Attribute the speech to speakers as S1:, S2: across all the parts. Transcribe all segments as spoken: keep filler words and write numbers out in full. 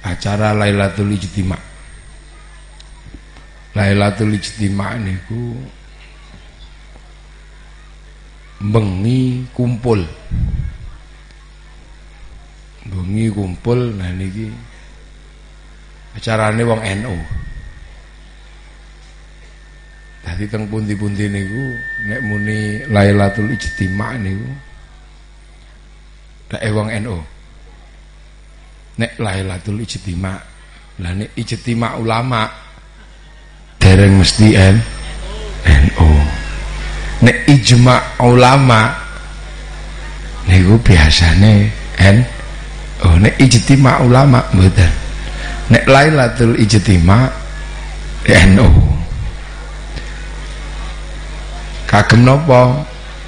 S1: acara Lailatul Ijtima'. Lailatul Ijtima' niku bengi kumpul. Bengi kumpul, nah niki acarane wong N U. Dadi teng pundi-pundi niku nek muni Lailatul Ijtima' niku dak wong N U. Nek Lailatul Ijtima', lah nek ijtima' ulama dereng mesti N NU. Nek ijma' ulama niku biasane N oh nek ijtima' ulama mboten. Nek Lailatul Ijtima' N U. Kagem napa?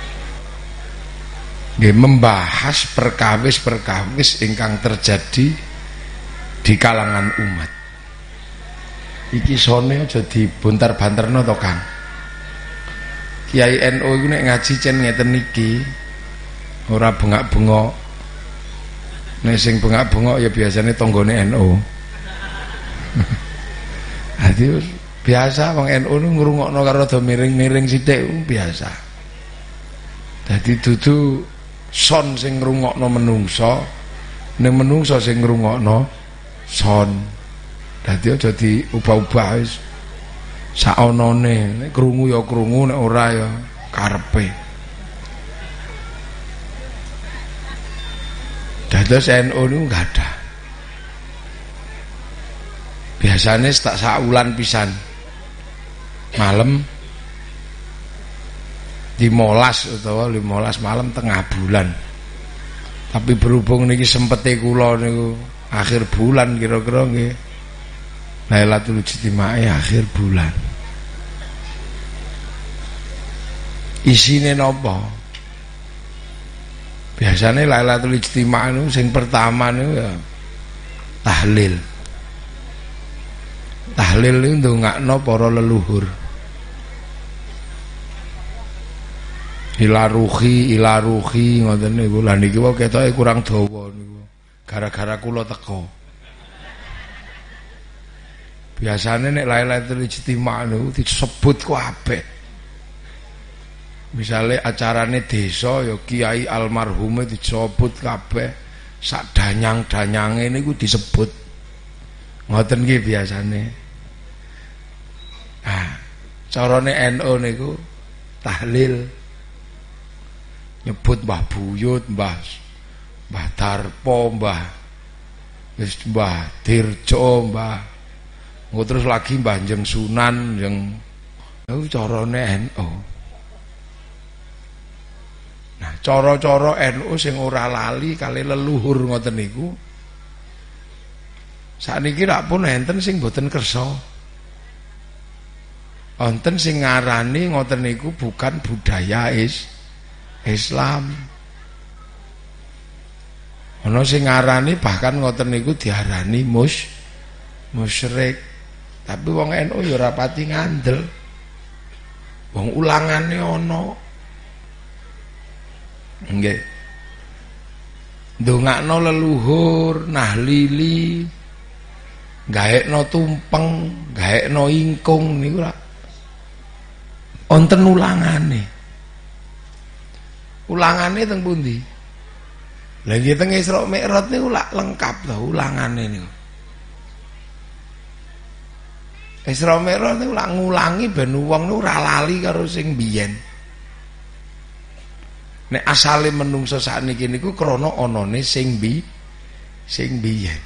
S1: Nggih membahas perkawis-perkawis ingkang terjadi di kalangan umat. Iki sone aja dibontar-banterno to, Kang. Kiai N U iku nek ngaji cen ngeten niki ora bengak-bengok. Nek sing bengak-bengok ya biasane tanggane N U. Dadi biasa wong N U nu ngrungokno karo do miring-miring sithik biasa. Dadi dudu son sing ngrungokno menungso, ning menungso sing ngrungokno son. Dadi aja diubah-ubah wis saonone, nek krungu ya krungu, nek ora ya karepe. Dados N U niku enggak ada. Biasanya tak saulan pisan. Malam limolas utawa limolas malam tengah bulan. Tapi berhubung niki sempete kula niku akhir bulan kira-kira nggih. Lailatul Ijtima' akhir bulan. Isine napa? Biasane Lailatul Ijtima' niku sing pertama niku ya tahlil. Tahlil niku ndongakno para leluhur. Ila ruhi, ila ruhi ngoten niku. Lah niki wae ketoke kurang dawa niku. Gara-gara kula teko. Biasane nek Lailatul Ijtima' niku disebut kabeh. Misale acarane desa ya kiai almarhume disebut kabeh. Sak danyang-danyange niku disebut. Ngoten nggih biasane. Ah, carane N U niku tahlil. Nyebut Mbah Buyut, Mbah Mbah Darpo, Mbah wis Mbah Dirjo, Mbah engko terus lagi Mbah Njeng Sunan, Njeng niku carane N U. Nah, cara-cara N U sing ora lali kali leluhur ngoten niku. Sakniki rak pun enten sing boten kersa. Wonten sing ngarani ngoten niku bukan budaya is Islam. Ana sing ngarani bahkan ngoten niku diarani mus musyrik. Tapi wong N U ya ora pati ngandel. Wong ulangane ana. Nggih. Ndongakno leluhur, nahlili, gaekno tumpeng, gaekno ingkung niku lak wonten ulangane. Ulangane teng pundi? Lah nggih teng Isra Mi'raj niku lak lengkap to ulangane niku. Isra Mi'raj niku lak ngulangi ben wong niku ora lali karo sing biyen. Nek asale menungso sakniki niku krana anane sing bi sing biyen.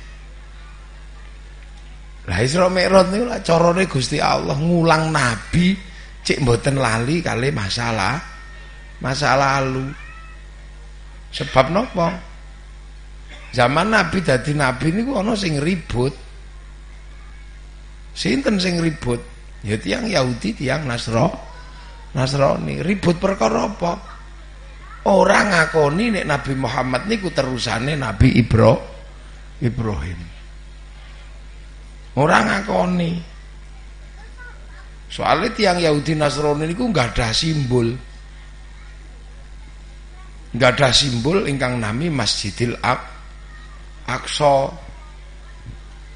S1: Lah Isra Mi'raj niku lak carane Gusti Allah ngulang nabi cek mboten lali kali masalah masa lalu. Sebab napa? Zaman Nabi dadi nabi niku ana sing ribut. Sinten sing ribut? Ya tiyang Yahudi, tiyang Nasra, Nasrani. Ribut perkara apa? Ora ngakoni nek Nabi Muhammad niku terusane Nabi Ibro, Ibrahim. Ora ngakoni. Soalnya tiang Yahudi Nasrani niku enggak ada simbol. Enggak ada simbol ingkang nami Masjidil Aqsa.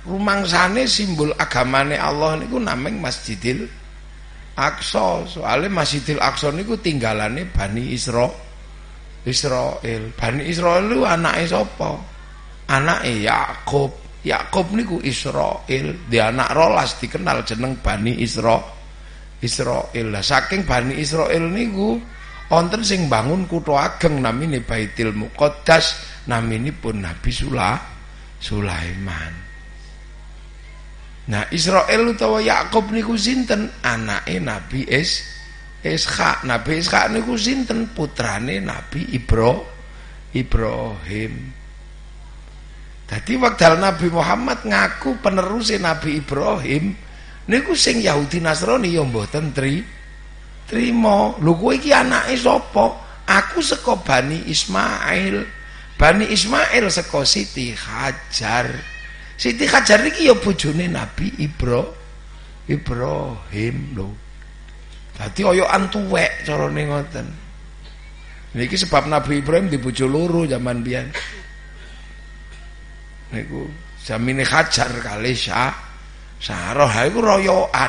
S1: rumangsane simbol agamane Allah niku nameng Masjidil Aqsa. Soale Masjidil Aqsa niku tinggalane Bani Isra Israil. Bani Israil niku anake sapa? Anake Yakub. Yakub niku Israil, di anak rolas dikenal jeneng Bani Isra Israil. Lah saking Bani Israil niku wonten sing bangun kutha ageng namine Baitul Muqaddas, naminipun Nabi Sula Sulaiman. Nah, Israel utawa Yakub niku sinten? Anake Nabi Is Ishak. Nabi Ishak niku sinten? Putrane Nabi Ibro Ibrahim. Dadi wekdal Nabi Muhammad ngaku peneruse Nabi Ibrahim niku sing Yahudi Nasrani ya mboten tri trima. Lho kowe iki anake sapa? Aku saka Bani Ismail. Bani Ismail saka Siti Hajar. Siti Hajar iki ya bojone Nabi Ibro Ibrahim lho. Dadi oyokan tuwek carane ngoten. Niki sebab Nabi Ibrahim di bojo loro zaman biyen. Niku jamine Hajar kali Syah Sarah ha iku royokan.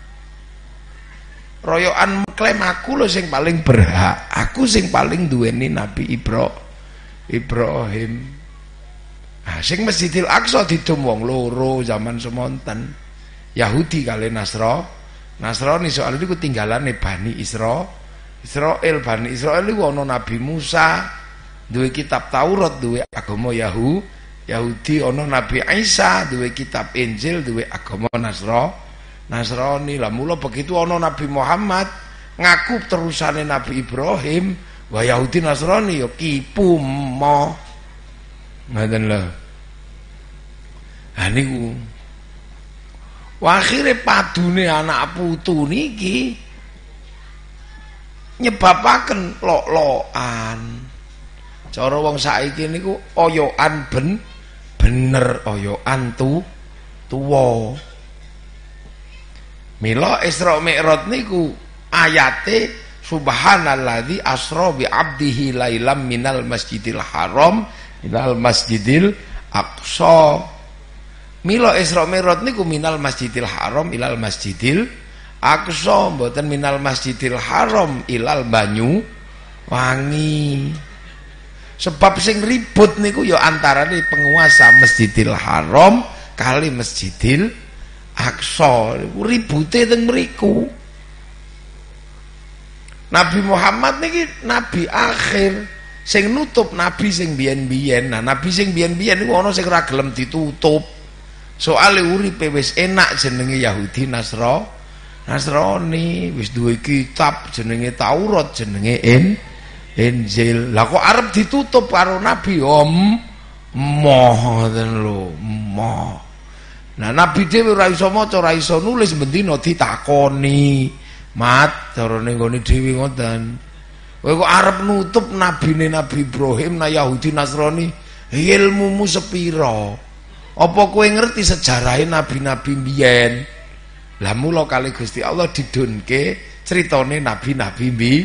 S1: Royokan klaim aku lho sing paling berhak. Aku sing paling duweni Nabi Ibro Ibrahim. Nah, sing Masjidil Aqsa didum wong loro zaman semonten. Yahudi kali Nasra. Nasrani soal niku tinggalane Bani Isra. Israil, Bani Israil niku ana Nabi Musa, duwe kitab Taurat, duwe agama Yahu, Yahudi, ana Nabi Isa, duwe kitab Injil, duwe agama Nasra. Nasrani. Lah mula begitu ana Nabi Muhammad ngaku terusane Nabi Ibrahim, wa Yahudi Nasrani ya kipu mo. Ngaten lho. Ha niku. Wa akhire padune anak putu niki nyebabaken lok-lokan. Cara wong saiki niku oyokan ben bener, oyokan tu tuwa. Mila Isra Mi'raj niku ayate subhanalladzi asra bi 'abdihi lailam minal masjidil haram ilal masjidil aqsa. Mila Isra Mi'raj niku minal masjidil haram ilal masjidil aqsa, mboten minal masjidil haram ilal banyu wangi. Sebab sing ribut niku ya antarane penguasa Masjidil Haram kali Masjidil Aqsa. Ribute teng mriku. Nabi Muhammad niki nabi akhir sing nutup nabi sing biyen-biyen. Nah, nabi sing biyen-biyen niku ana sing ora gelem ditutup. Soale uripe wis enak jenenge Yahudi Nasra. Nasrani wis duwe kitab jenenge Taurat, jenenge In Injil. Lah kok arep ditutup karo nabi om moh ngoten lho, moh. Nah, nabi dhewe ora iso maca, ora iso nulis, bendina ditakoni. Mat carane nggone dhewe ngoten. Kowe kok arep nutup nabine Nabi Ibrahim na Yahudi Nasrani, ilmumu sepira? Apa kowe ngerti sejarahe nabi-nabi biyen? Lah mula kali Gusti Allah didunke critane nabi-nabi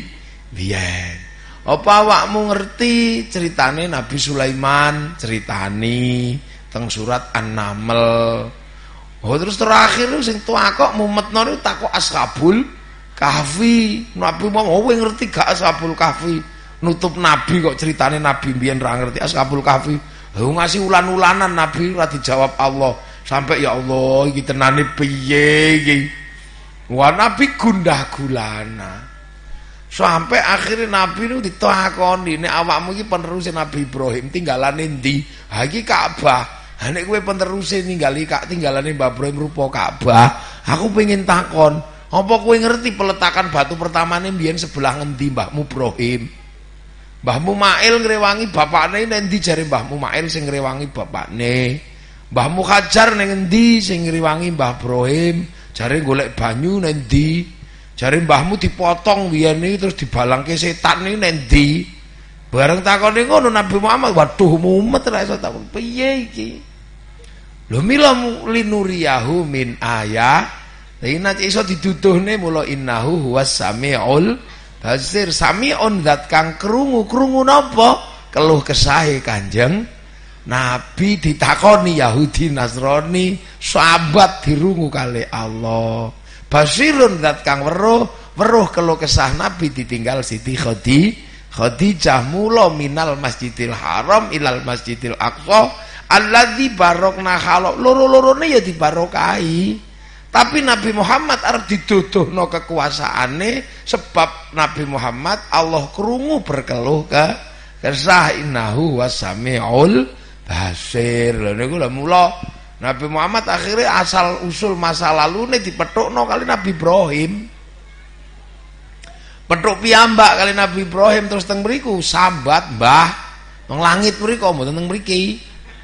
S1: biyen. Apa awakmu ngerti ceritane Nabi Sulaiman, ceritani teng surat An-Naml. Oh, terus terakhir sing tuakok mumetno niku takok Ashabul Kahfi. Nabi mau kowe ngerti gak Ashabul Kahfi? Nutup nabi kok ceritane nabi mbiyen ra ngerti Ashabul Kahfi. Lho ngasih ulan-ulanan nabi ora dijawab Allah. Sampai ya Allah iki tenane piye iki? Wah, nabi gundah gulana. Sampai akhirnya nabi itu ditakoni, nek awakmu iki peneruse Nabi Ibrahim tinggalane ndi? Ha iki Ka'bah. Ha nek kowe peneruse ninggali kak tinggalane Mbah Ibrahim rupa Ka'bah, aku pengen takon, apa kowe ngerti peletakan batu pertamane mbiyen sebelah ngendi Mbahmu Ibrahim? Mbahmu Mail ngrewangi bapakne nek ndi jare Mbahmu Mail sing ngrewangi bapakne? Mbahmu Hajar ning endi sing ngrewangi Mbah Ibrahim? Jare golek banyu ning ndi? Jare mbahmu dipotong biyen iki terus dibalangke setan iki nek ndi? Bareng takone ngono Nabi Muhammad, waduh mumet ra iso takon piye iki. Lho mila linuriyahu min ayat. Nek iso diduduhne mula innahu huwas samiul basir. Samiun zat kang krungu, krungu napa? Keluh kesahe Kanjeng Nabi ditakoni Yahudi Nasrani, sahabat dirungu kali Allah. Basirun zat kang weruh, weruh keluh kesah Nabi ditinggal Siti Khadijah. Khadijah mula minal Masjidil Haram ilal Masjidil Aqsa alladzi barokna khalaq. Loro-lorone ya dibarokahi. Tapi Nabi Muhammad arep diduduhno kekuasaane sebab Nabi Muhammad Allah krungu berkeluh ke kesah innahu wasamiul basir. Lha niku lha mula Nabi Muhammad akhirnya asal usul masa lalune dipethukno kali Nabi Ibrahim. Petuk piyambak kali Nabi Ibrahim terus teng mriku sambat Mbah nang langit mriku mboten teng mriki.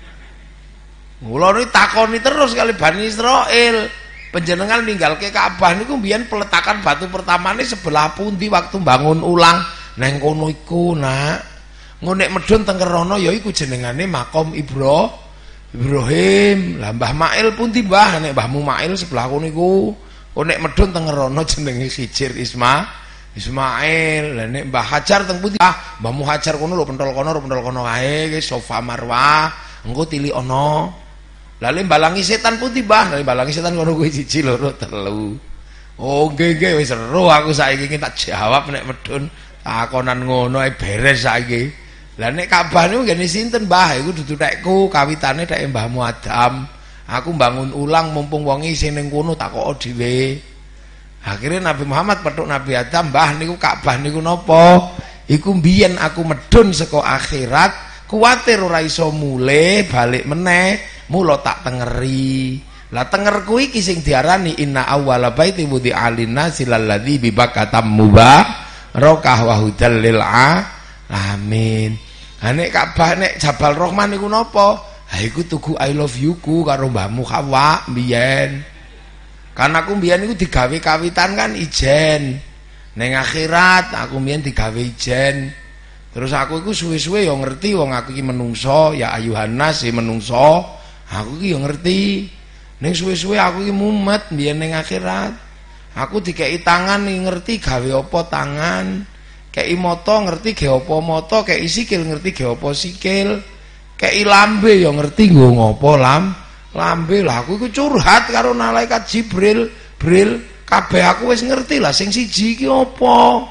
S1: Mula niku takoni terus kali Bani Israil, panjenengan ninggalke Ka'bah niku mbiyen peletakan batu pertamane sebelah pundi waktu bangun ulang nang kono iku nak. Ngonek medun teng Kerono ya iku jenengane Makom Ibro Ibrahim. Lah Mbah Mail pundi Mbah? Nek Mbahmu Mail sebelah kono iku. Ngonek medun teng Kerono jenenge Hijir Isma Ismail. Lah nek Mbah Hajar teng pundi? Ah, Mbahmu Hajar kono lho pentol kono, pentol kono kae wis Sofa Marwah. Engko tilik ana. Lah le balangi setan pundi Mbah? Lah balangi setan kono kuwi siji loro telu. Oh nggih nggih wis seru aku saiki iki tak jawab nek medun takonan ngono ae beres saiki. Lah nek Ka'bah niku ngene sinten Mbah? Iku dudu tekku kawitane teke Mbahmu Adam. Aku bangun ulang mumpung wong isih ning kono takok dhewe. Akhirnya Nabi Muhammad petuk Nabi Adam, Mbah niku Ka'bah niku napa? Iku mbiyen aku medun saka akhirat, kuwatir ora iso mulih balik meneh, mula tak tengeri. Lah tengerku iki sing diarani inna awwala baiti wudi'a lin-nasi lalladzi bi Bakkah mubarakah wa hudal lil alamin. Ha nek Ka'bah nek Jabal Rahman niku napa? Ha iku tugu I love you ku karo mbahmu Hawa mbiyen. Kan aku mbiyen niku digawe kawitan kan ijen. Ning akhirat aku mbiyen digawe ijen. Terus aku iku suwe-suwe ya ngerti wong aku iki menungso, ya ayuhanas si menungso. Aku iki ya ngerti. Ning suwe-suwe aku iki mumet mbiyen ning akhirat. Aku dikeki tangan ning ngerti gawe apa tangan. Kei moto ngerti ge apa moto, kei sikil ngerti ge apa sikil. Kei lambe ya ngerti nggo ngopo lam. Lambe lah aku iku curhat karo malaikat Jibril, Bril, kabeh aku wis ngerti lah sing siji iki apa.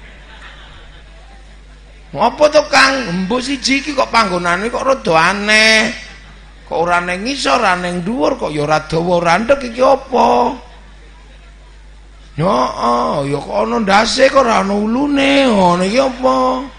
S1: Apa to Kang? Mbok siji iki kok panggonane kok rada aneh. Kok ora ning ngisor, ora ning dhuwur, kok ya ora dawa ora ndek iki apa? Yo, oh, ya kok ana ndase kok ora ana ulune. Ngono iki apa?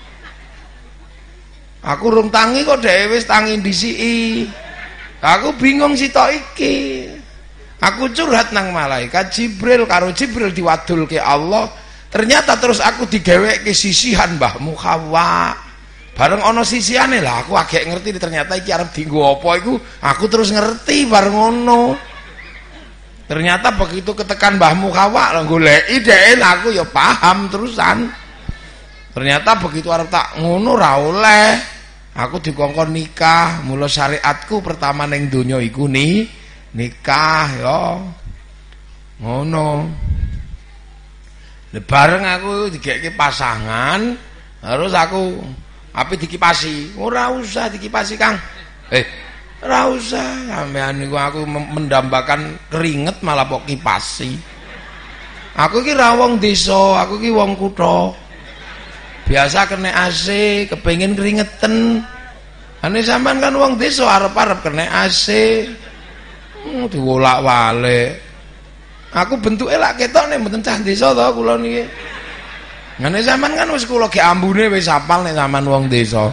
S1: Aku rung tangi kok dhewe wis tangi ndisiki. Aku bingung sitok iki. Aku curhat nang malaikat Jibril, karo Jibril diwadulke Allah. Ternyata terus aku digeweke sisihan mbahmu Hawa. Bareng ana sisihane lah aku agek ngerti ternyata iki arep dienggo apa iku. Aku terus ngerti bareng ngono. Ternyata begitu ketekan mbahmu Hawa lah goleki dhek aku ya paham terusan. Ternyata begitu arep tak ngono ra oleh. Aku dikongkon nikah, mula syariatku pertama ning donya iku ni nikah ya. Ngono. Bareng aku digeke pasangan, terus aku ape dikipasi? Ora usah dikipasi, Kang. Eh, ora usah. Sampeyan niku aku mendambakan keringet malah kok kipasi. Aku iki ra wong desa, aku iki wong kutha. Biasa kena A C, kepengin keringetan. Ane sampean kan wong desa arep-arep kena A C. Hmm, diwolak-walik. Aku bentuke lak ketok nek mboten cah desa to kula niki. Ngene sampean kan wis kula ge ambune wis apal nek sampean wong desa.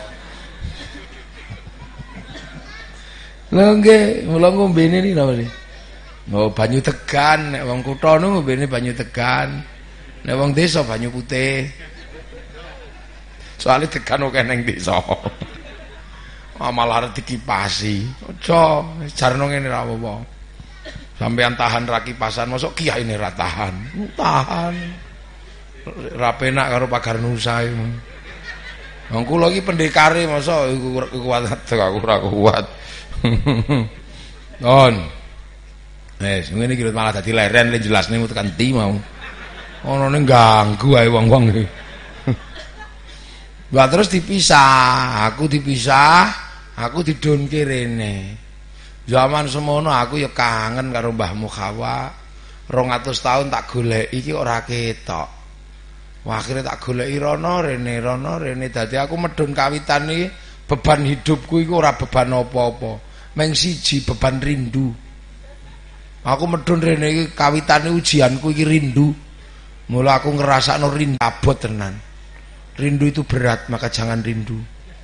S1: Lha nggih, mula ngombene niki napa niki? Oh, banyu tegan, nek wong kutha niku ngombene banyu tegan. Nek wong desa banyu putih. Soalnya tekan oke neng desa. Malah arep dikipasi. Aja jarno ngene ra apa-apa. Sampeyan tahan ra kipasan, mosok kiai ini ra tahan. Tahan. Ra penak karo pagar nusa iku. Wong kula iki pendekare mosok iku kuat aku ora kuat. Don. Wes ngene iki malah dadi leren le jelasne tekan ti mau. Ono ning ganggu ae wong-wong iki. Lah terus dipisah, aku dipisah Aku didunke rene. Zaman semono aku ya kangen karo mbahmu Hawa. rong atus tahun tak goleki iki ora ketok. Wah, akhirnya tak goleki rono rene rono rene dadi aku medun kawitan iki beban hidupku iku ora beban apa-apa. Meng siji beban rindu. Aku medun rene iki kawitane ujianku iki rindu. Mula aku ngerasakno rindu abot tenan. Rindu itu berat, maka jangan rindu.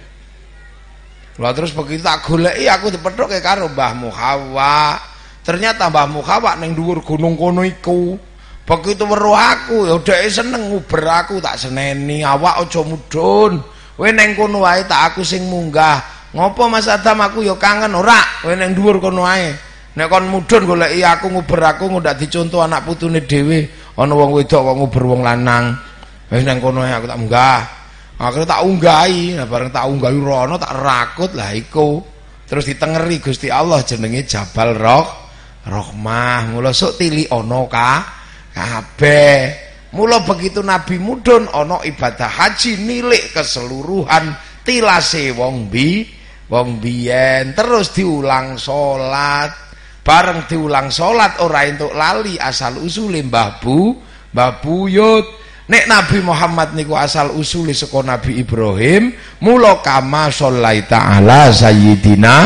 S1: Lah terus begitu tak goleki aku dipethuke karo mbahmu Hawa. Ternyata mbahmu Hawa ning dhuwur gunung kono iku. Begitu weruh aku ya dheke seneng nguber aku, tak seneni, awak aja mudhun. Kowe ning kono wae tak aku sing munggah. Ngopo Mas Adam aku ya kangen ora? Kowe ning dhuwur kono wae. Nek kon mudhun goleki aku nguber aku ndak dicontoh anak putune dhewe. Ana wong wedok kok nguber wong lanang. Wis ning kono aku tak munggah. Akhirnya tak unggahi, nah bareng tak unggahi rono tak rakut lah iku. Terus ditengeri Gusti Allah jenenge Jabal Roh Rahmah. Mula sok tili ana ka kabeh. Mula begitu Nabi mudhun ana ibadah haji nilik keseluruhan tilase wong bi wong biyen. Terus diulang salat. Bareng diulang salat ora entuk lali asal usule Mbah Bu, Mbah Buyut. Nek Nabi Muhammad niku asal usule saka Nabi Ibrahim, mula kama shallaita ala sayyidina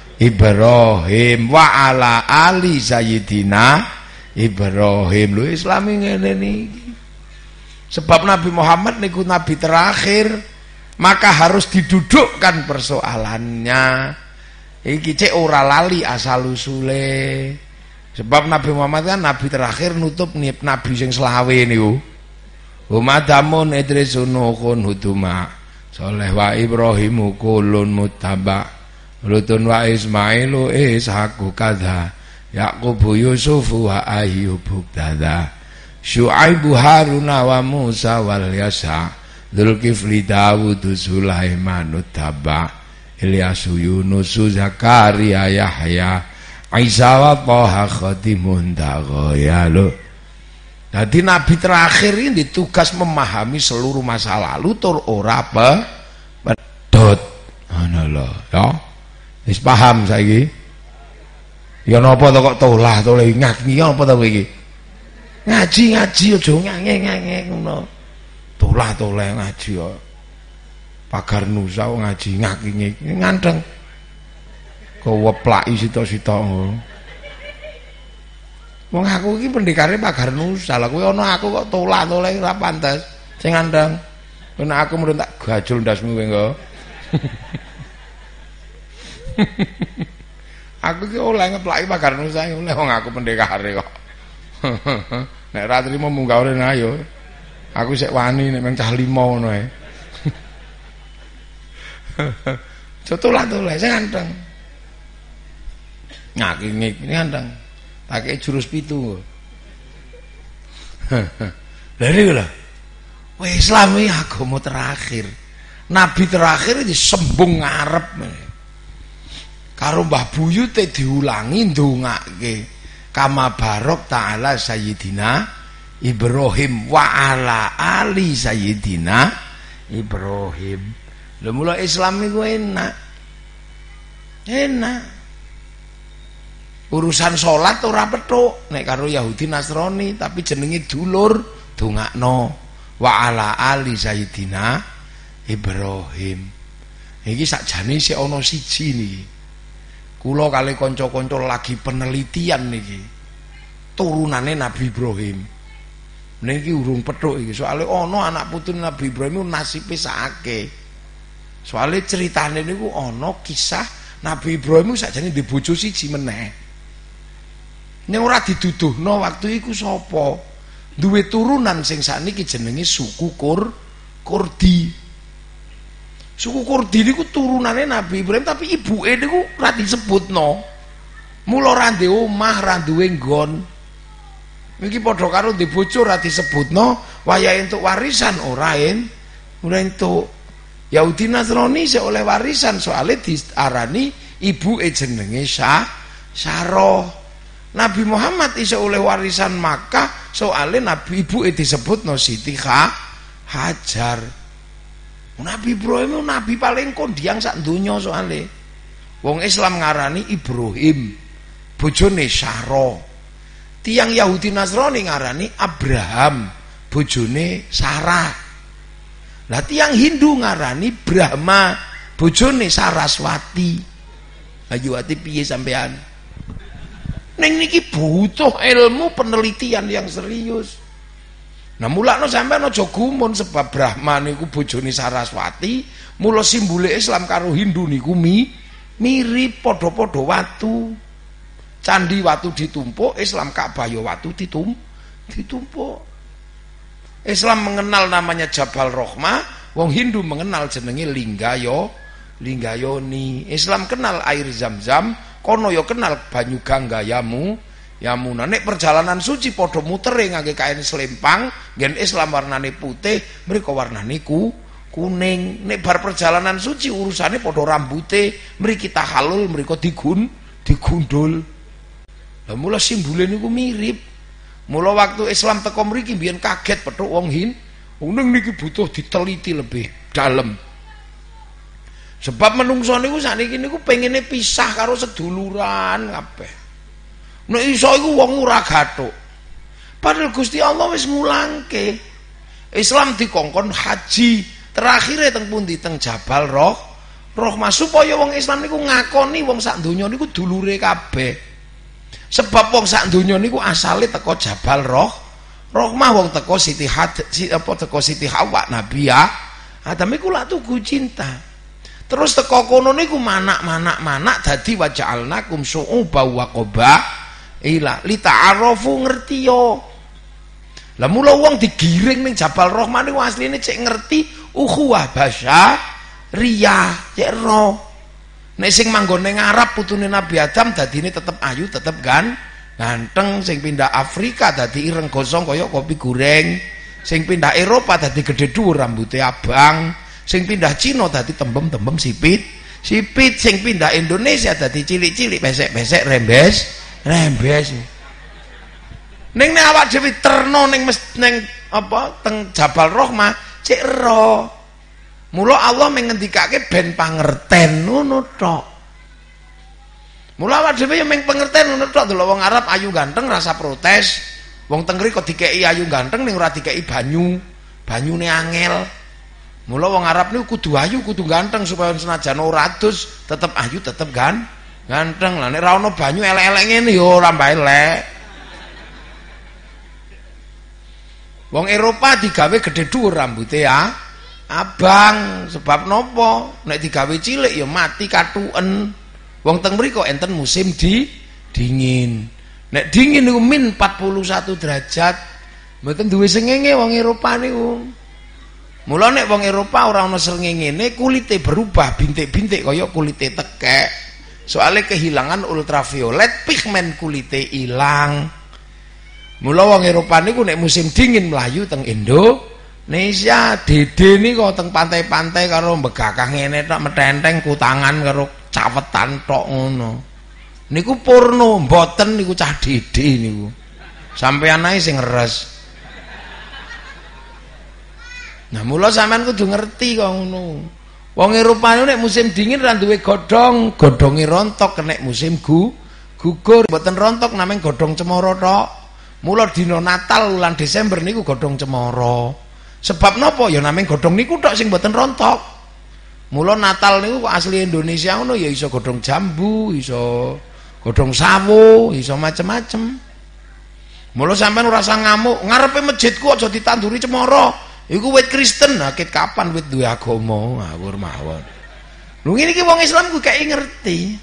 S1: Ibrahim wa ala ali sayyidina Ibrahim. Lho Islam ngene niki. Sebab Nabi Muhammad niku nabi terakhir, maka harus didudukkan persoalannya. Iki cek ora lali asal usule. Sebab Nabi Muhammad kan nabi terakhir nutup nip nabi sing selawe niku. Umadamun Idrisun Nuhun Huduma Soleh wa Ibrahimu kulun muttaba Lutun wa Ismailu Ishaku kadha Yaqubu Yusufu wa Ayyubu dada Syu'aibu Haruna wa Musa wal Yasa Dzulkifli Dawudu Sulaimanu taba Ilyasu Yunusu Zakaria Yahya Isa wa Toha Khotimun Dagoya lo. Jadi nabi terakhir ini ditugas memahami seluruh masa lalu tur ora pe pedot. Ana lho, ya. Wis paham saiki? Ya napa to kok tolah toleh ngaki apa to kowe iki? Ngaji-ngaji aja ngangek-ngangek ngono. Tolah toleh ngaji ya. Pagar nusa ngaji ngaki ngandeng. Keweplaki sita-sita ngono. Wong aku iki pendekare pagar nusa. Lah kowe ana aku kok tolak-tolak ora pantes. Sing ngandang. Nek aku mrene tak gajul ndasmu kowe engko. Aku ki oleh ngeplaki pagar nusa oleh wong aku pendekare kok. Nek ra trimo munggah ora ayo. Aku sik wani nek mung cah lima ngono ae. Tolak-tolak sing ngandang. Ngaki ngiki ngandang. Pakai jurus pitu. Dari lho. Wah Islam iki agama terakhir. Nabi terakhir iki sembung ngarep. Karo Mbah Buyut diulangi ndongake. Kama barok ta'ala sayyidina Ibrahim wa ala ali sayyidina Ibrahim. Lha mula Islam iku enak. Enak. Urusan sholat ora petuk nek karo Yahudi Nasrani, tapi jenenge dulur dongakno wa ala ali sayyidina Ibrahim. Iki sakjane sik ana siji niki. Kula kali kanca-kanca lagi penelitian niki. Turunane Nabi Ibrahim. Niki urung petuk iki. Soale ana anak putu Nabi Ibrahim nasibe sakake. Soale ceritane niku ana kisah Nabi Ibrahim sakjane di bojo siji meneh. Nek ora diduduhno waktu iku sapa? Duwe turunan sing sakniki jenenge suku Kur Kurdi. Suku Kurdi niku turunane Nabi Ibrahim tapi ibuke niku ora disebutno. Mula ora ndek omah, ora duwe nggon. Iki padha karo ndek bojo ora disebutno, wayahe entuk warisan ora en. Ora entuk. Yahudi Nasrani sik oleh warisan soalé diarani ibuke jenenge Sa Sarah. Nabi Muhammad iso oleh warisan Makkah soalnya Nabi ibu itu disebut no Siti Hajar. Nabi Ibrahim itu nabi paling kondiang sak dunya soalnya. Wong Islam ngarani Ibrahim, bojone Sarah. Tiang Yahudi Nasrani ngarani Abraham, bojone Sarah. Lah tiang Hindu ngarani Brahma, bojone Saraswati. Ayo ati piye sampean? Ning niki butuh ilmu penelitian yang serius. Nah mulakno sampean aja gumun sebab Brahma niku bojone Saraswati, mula simbole Islam karo Hindu niku mi mirip, padha-padha watu. Candi watu ditumpuk, Islam Ka'bah ya watu ditum ditumpuk. Islam mengenal namanya Jabal Rahmah, wong Hindu mengenal jenenge Linggayo, Linggayoni. Islam kenal air Zam-Zam, kono ya kenal banyu Ganggayamu, Yamuna. Nek perjalanan suci padha mutere ngangge kain selempang, gen Islam warnane putih, mriko warnane ku kuning. Nek bar perjalanan suci urusane padha rambute, mriki tahalul, mriko digun digundul. Lah mula simbole niku mirip. Mula waktu Islam teko mriki biyen kaget petuk wong Hin. Wong niki butuh diteliti lebih dalam. Sebab menungso niku sakniki niku pengine pisah karo seduluran kabeh. Nek iso iku wong ora gathuk. Padahal Gusti Allah wis ngulangke. Islam dikongkon haji, terakhire teng pundi teng Jabal Roh, Rahmah supaya wong Islam niku ngakoni wong sak donya niku dulure kabeh. Sebab wong sak donya niku asale teko Jabal Roh, Rahmah wong teko Siti Had, si, apa teko Siti Hawa Nabi ya. Adam iku lak tugu cinta. Terus teko kono niku manak-manak-manak dadi wa ja'alnakum syu'uban wa qabaila lita'arafu ngerti yo. Lah mula wong digiring ning Jabal Rahmah niku asline cek ngerti ukhuwah basyariyah, cek ro. Nek sing manggon ning Arab putune Nabi Adam dadine tetep ayu, tetep gan ganteng. Sing pindah Afrika dadi ireng gosong kaya kopi goreng. Sing pindah Eropa dadi gedhe dhuwur rambuté abang. Sing pindah Cina dadi tembem-tembem sipit sipit. Sing pindah Indonesia dadi cilik-cilik pesek-pesek rembes rembes. Ning nek awak dhewe terno ning ning apa teng Jabal Rahmah cek ero. Mula Allah mengendikake ben pangerten ngono tok. Mula awak dhewe ya meng pangerten ngono tok. Delok wong Arab ayu ganteng rasa protes. Wong teng mriko dikeki ayu ganteng ning ora dikeki banyu. Banyune angel. Mula wong Arab niku kudu ayu, kudu ganteng supaya senajan ora adus, tetep ayu, tetep gan ganteng. Lah nek ora ono banyu elek-elek ngene ya ora mbah elek. Wong Eropa digawe gedhe dhuwur rambute ya. Abang, sebab nopo? Nek digawe cilik ya mati katuken. Wong teng mriko enten musim di dingin. Nek dingin niku min empat puluh satu derajat. Mboten duwe srengenge wong Eropa niku. Mula nek wong Eropa ora ana srengengene, kulite berubah bintik-bintik kaya kulite tekek. Soale kehilangan ultraviolet, pigmen kulite ilang. Mula wong Eropa niku nek musim dingin mlayu teng Indo Indonesia dede nih kok teng pantai-pantai karo mbegakah ngene tok metenteng kutangan karo cawetan tok ngono. Niku porno mboten niku cah dede niku. Sampeyan ae sing ngeres. Nah mula sampean kudu ngerti kok ngono. Wong Eropa nek musim dingin ra duwe godhong, godhonge rontok nek musim gu gugur mboten rontok namung godhong cemara tok. Mula dina Natal wulan Desember niku godhong cemara. Sebab napa ya namung godhong niku tok sing mboten rontok. Mula Natal niku kok asli Indonesia ngono ya iso godhong jambu, iso godhong sawo, iso macem-macem. Mula sampean ora usah ngamuk, ngarepe masjidku aja ditanduri cemara. Iku wit Kristen, nah ket kapan wit duwe agama ngawur mawon. Lho ngene iki wong Islam ku kaya ngerti.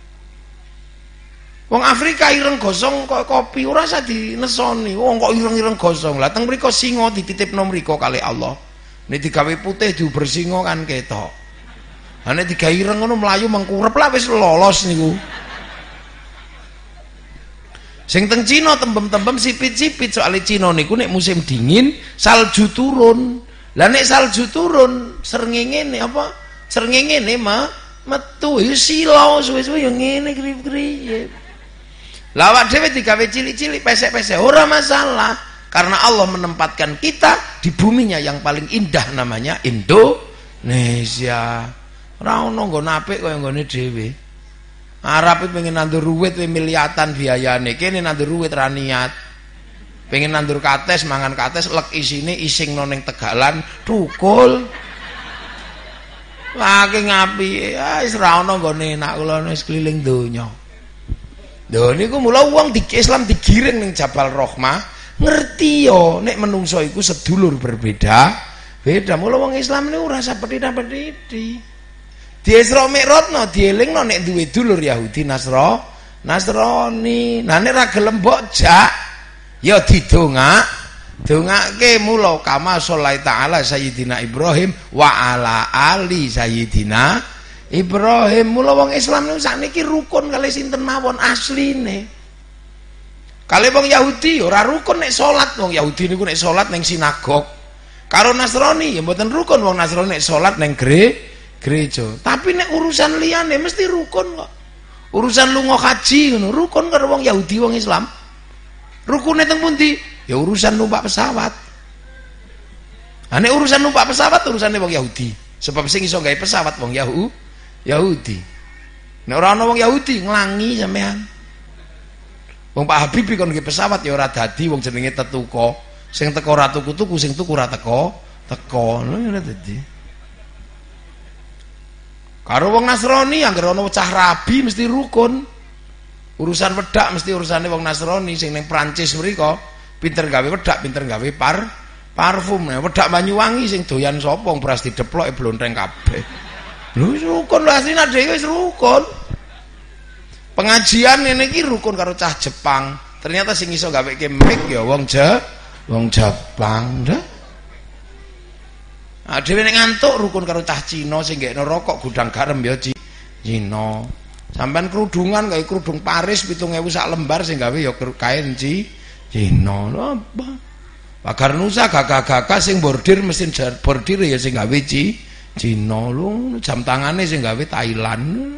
S1: Wong Afrika ireng gosong kok kopi ora usah dinesoni. Wong kok ireng-ireng gosong. Lah teng mriku singa dititipno mriku kali Allah. Nek digawe putih diuber singa kan ketok. Lah nek digawe ireng ngono mlayu mengkurep lah wis lolos niku. Sing teng Cina tembem-tembem sipit-sipit soalnya Cina niku nek musim dingin salju turun. Lah nek salju turun srengenge ne apa? Srengenge ne mah metu ya silau suwe-suwe ya ngene krip-krip. Lah awak dhewe digawe cilik-cilik pesek-pesek ora masalah karena Allah menempatkan kita di buminya yang paling indah namanya Indonesia. Ora ono nggon apik kaya nggone dhewe. Arab pengen nandur ruwit miliatan biayane, kene nandur ruwit ra niat. Pengen nandur kates, mangan kates, lek isine ising ning tegalan, tukul. Lagi ngapi, ya wis ra ono nggone enak kula wis keliling donya. Lho niku mula wong di Islam digiring ning Jabal Rahmah, ngerti yo nek menungso iku sedulur berbeda. Beda mula wong Islam niku ora sapethit-petiti. Di Isra Mi'rajno dielingno nek duwe dulur Yahudi Nasra, Nasrani. Nah nek ra gelem mbok jak ya didongak, dongake mula kama sholai ta'ala Sayyidina Ibrahim wa ala ali Sayyidina Ibrahim. Mula wong Islam niku sakniki rukun kali sinten mawon asline. Kali wong Yahudi ora rukun nek salat, wong Yahudi niku nek salat ning sinagog. Karo Nasrani ya mboten rukun wong Nasrani nek salat ning gereja. Tapi nek urusan liyane mesti rukun kok. Urusan lunga haji ngono, rukun karo wong Yahudi wong Islam. Rukune teng pundi? Ya urusan numpak pesawat. Nah, nek urusan numpak pesawat urusane wong Yahudi. Sebab sing iso gawe pesawat wong Yahu, Yahudi. Nek ora ana wong Yahudi nglangi sampean. Wong Pak Habibie kon gawe pesawat ya ora dadi wong jenenge tetuko. Sing teko ora tuku-tuku, sing tuku ora teko, teko. Lho ngene dadi. Karo wong Nasrani anggere ana cah rabi mesti rukun. Urusan wedak mesti urusane wong Nasrani sing ning Prancis mriko, pinter gawe wedak, pinter gawe par parfum. Nah, wedak Banyuwangi sing doyan sapa beras dideploke blonteng kabeh. Lho wis rukun lho asline dhewe wis rukun. Pengajian ngene iki rukun karo cah Jepang. Ternyata sing iso gaweke mic ya wong Ja wong Jepang dah. Ah dhewe nek ngantuk rukun karo cah Cina sing gekno rokok gudang garam ya Cina. Sampean kerudungan kaya kerudung Paris pitung ewu sak lembar sing gawe ya kain ci Cina. Apa? Pagar Nusa gagah-gagah sing bordir mesin bordir ya sing gawe ci Cina lho, jam tangane sing gawe Thailand.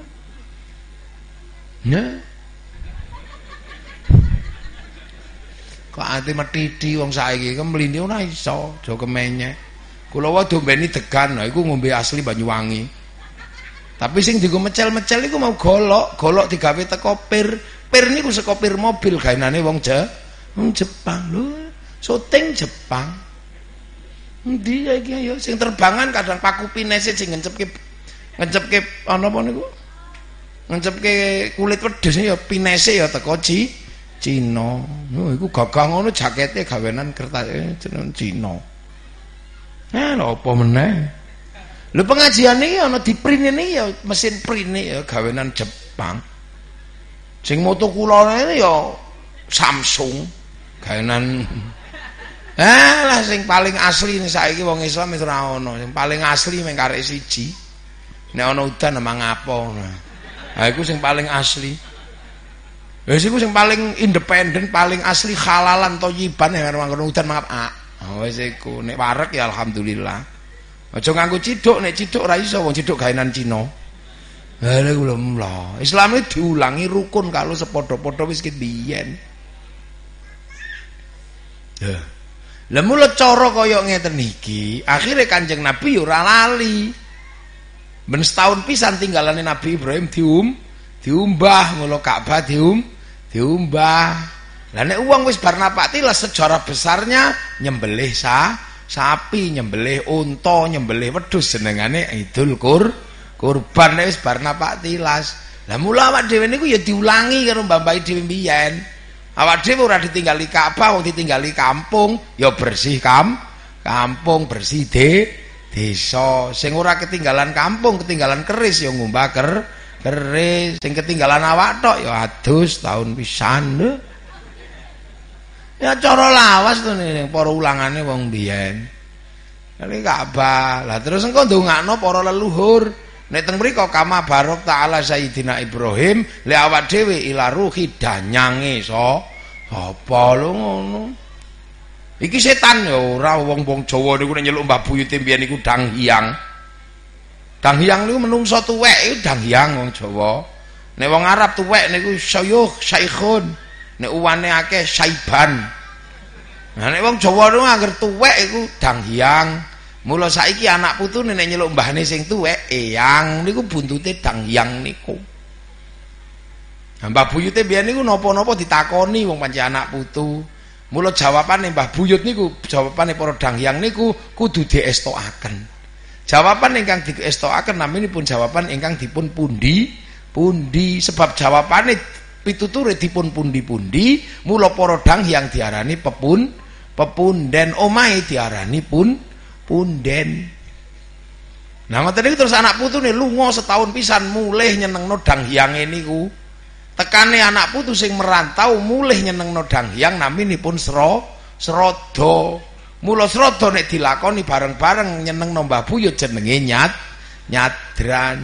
S1: Ya. Kok ati metiti wong saiki kemlini ora iso, aja kemenyek. Kula wae dombeni degan, iku ngombe asli Banyuwangi. Tapi sing dienggo mecel-mecel iku mau golok, golok digawe teko pir. Pir niku saka pir mobil gaenane wong Je, wong Jepang lho. Syuting Jepang. Endi iki ya sing terbangan kadang paku pinese sing ngencepke ngencepke ana apa niku? Ngencepke kulit wedhus ya pinese ya teko ci Cina. Oh, iku gagah ngono jakete gawenan kertas jeneng Cina. Nah, apa meneh? Lho pengajian iki ana diprint ini ya mesin print ya gawenan Jepang. Sing moto kulone ya Samsung gawenan. Ah, lah sing paling asli nih saiki wong Islam wis ora ana. Sing paling asli mung karek siji. Nek ana udan emang apa. Nah, iku sing paling asli. Wis iku sing paling independen, paling asli halalan thayyiban nek ngono udan mangap ah. Wis iku nek wareg ya alhamdulillah. Aja nganggo ciduk, nek ciduk ora iso wong ciduk gawenan Cina. Lah niku lho mlah. Islam iki diulangi rukun kalau sepadha-padha wis biyen. Ya. Lah mula cara kaya ngeten iki, akhire Kanjeng Nabi ora lali. Ben setahun pisan tinggalane Nabi Ibrahim dium, diumbah mula Ka'bah dium, diumbah. Lah nek wong wis bar napak tilas sejarah besarnya nyembelih sa, sapi, nyembelih unta, nyembelih wedhus jenengane Idul Kur, kurban nek wis bar napak tilas. Lah mula awak dhewe niku ya diulangi karo mbah-mbah dhewe mbiyen. Awak dhewe ora ditinggali Ka'bah, wong ditinggali kampung, ya bersih kam, kampung bersih de desa. Sing ora ketinggalan kampung, ketinggalan keris ya ngumbah ker keris. Sing ketinggalan awak tok ya adus tahun pisan lho. Ya cara lawas to ning para ulangane wong biyen. Iki Ka'bah. Lah terus engko ndongakno para leluhur. Nek teng mriko kama barok ta'ala Sayyidina Ibrahim, le awak dhewe ila ruhi danyange so apa lho ngono. Iki setan ya ora wong-wong Jawa niku nek nyeluk Mbah Buyute mbiyen niku danghyang. Danghyang niku menungso tuwek iku danghyang wong Jawa. Nek wong Arab tuwek niku syuyukh, syaikhun. Nek uwane akeh saiban. Nah nek wong Jawa niku angger tuwek iku danghyang. Mula saiki anak putune nek nyeluk mbahne sing tuwek eyang niku buntute danghyang niku. Mbah Buyute biyen niku napa-napa ditakoni wong pancen anak putu. Mula jawabane Mbah Buyut niku, jawabane para dangyang niku kudu diestokaken. Jawaban ingkang diestokaken naminipun jawaban ingkang dipun pundi pundi, sebab jawabane pituture dipun pundi-pundi, mula para dangyang diarani pepun pepunden, omahe diarani pun punden. Nah ngoten niku terus anak putune lunga setahun pisan mulih nyenengno dangyange niku. Tekane anak putu sing merantau mulih nyenengno danghyang naminipun sra srada. Mula srada nek dilakoni bareng-bareng nyenengno Mbah Buyut jenenge nyat nyadran.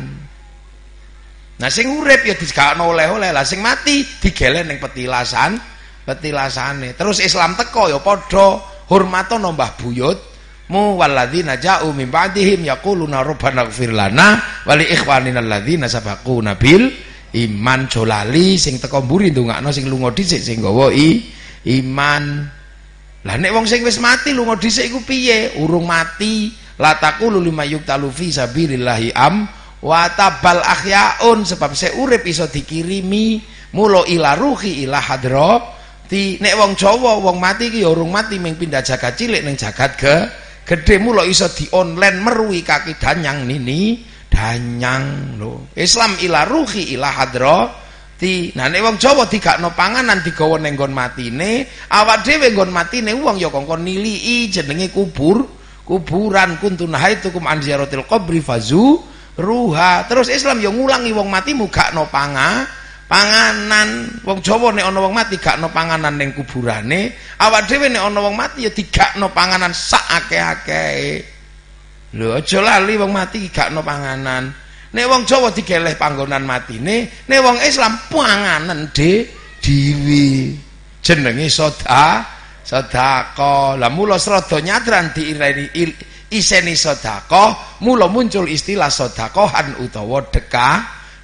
S1: Nah sing urip ya digakno oleh-oleh, lah sing mati digelen ning petilasan petilasane. Terus Islam teko ya padha hormatono Mbah Buyut. Mu walladzina ja'u min ba'dihim yaquluna rabbana ighfir lana wa li ikhwanina alladzina sabaquna bil iman. Jolali sing teko mburi ndongakno sing lunga dhisik sing gawa i iman. Lah nek wong sing wis mati lunga dhisik iku piye? Urung mati. La taqulu lima yuqtalu fi sabilillahi am wa tabal ahyaun, sebab se urip iso dikirimi. Mula ila ruhi ila hadrati. Nek wong Jawa wong mati iki ya urung mati ming pindah jagat cilik ning jagat ge gedhe, mula iso di online meruhi kaki danyang nini danyang lho. Islam ila ruhi ila hadrati. Nah nek wong Jawa digakno panganan digawa ning nggon matine, awak dhewe nggon matine wong ya kongkon nilii jenenge kubur, kuburan. Kuntun haitukum an ziyaratil qabri fazu ruha. Terus Islam ya ngulangi wong mati mugakno panga panganan. Wong Jawa nek ana wong mati gakno panganan ning kuburane, awak dhewe nek ana wong mati ya digakno panganan sak akeh-akehe. Lho aja lali wong mati gakno panganan. Nek wong Jawa digeleh panggonan matine, nek wong Islam panganan de dhewe. Jenenge sedekah, sedekah. Lah mula srada nyadran diireni iseni sedekah, mula muncul istilah sedekahan utawa dekah,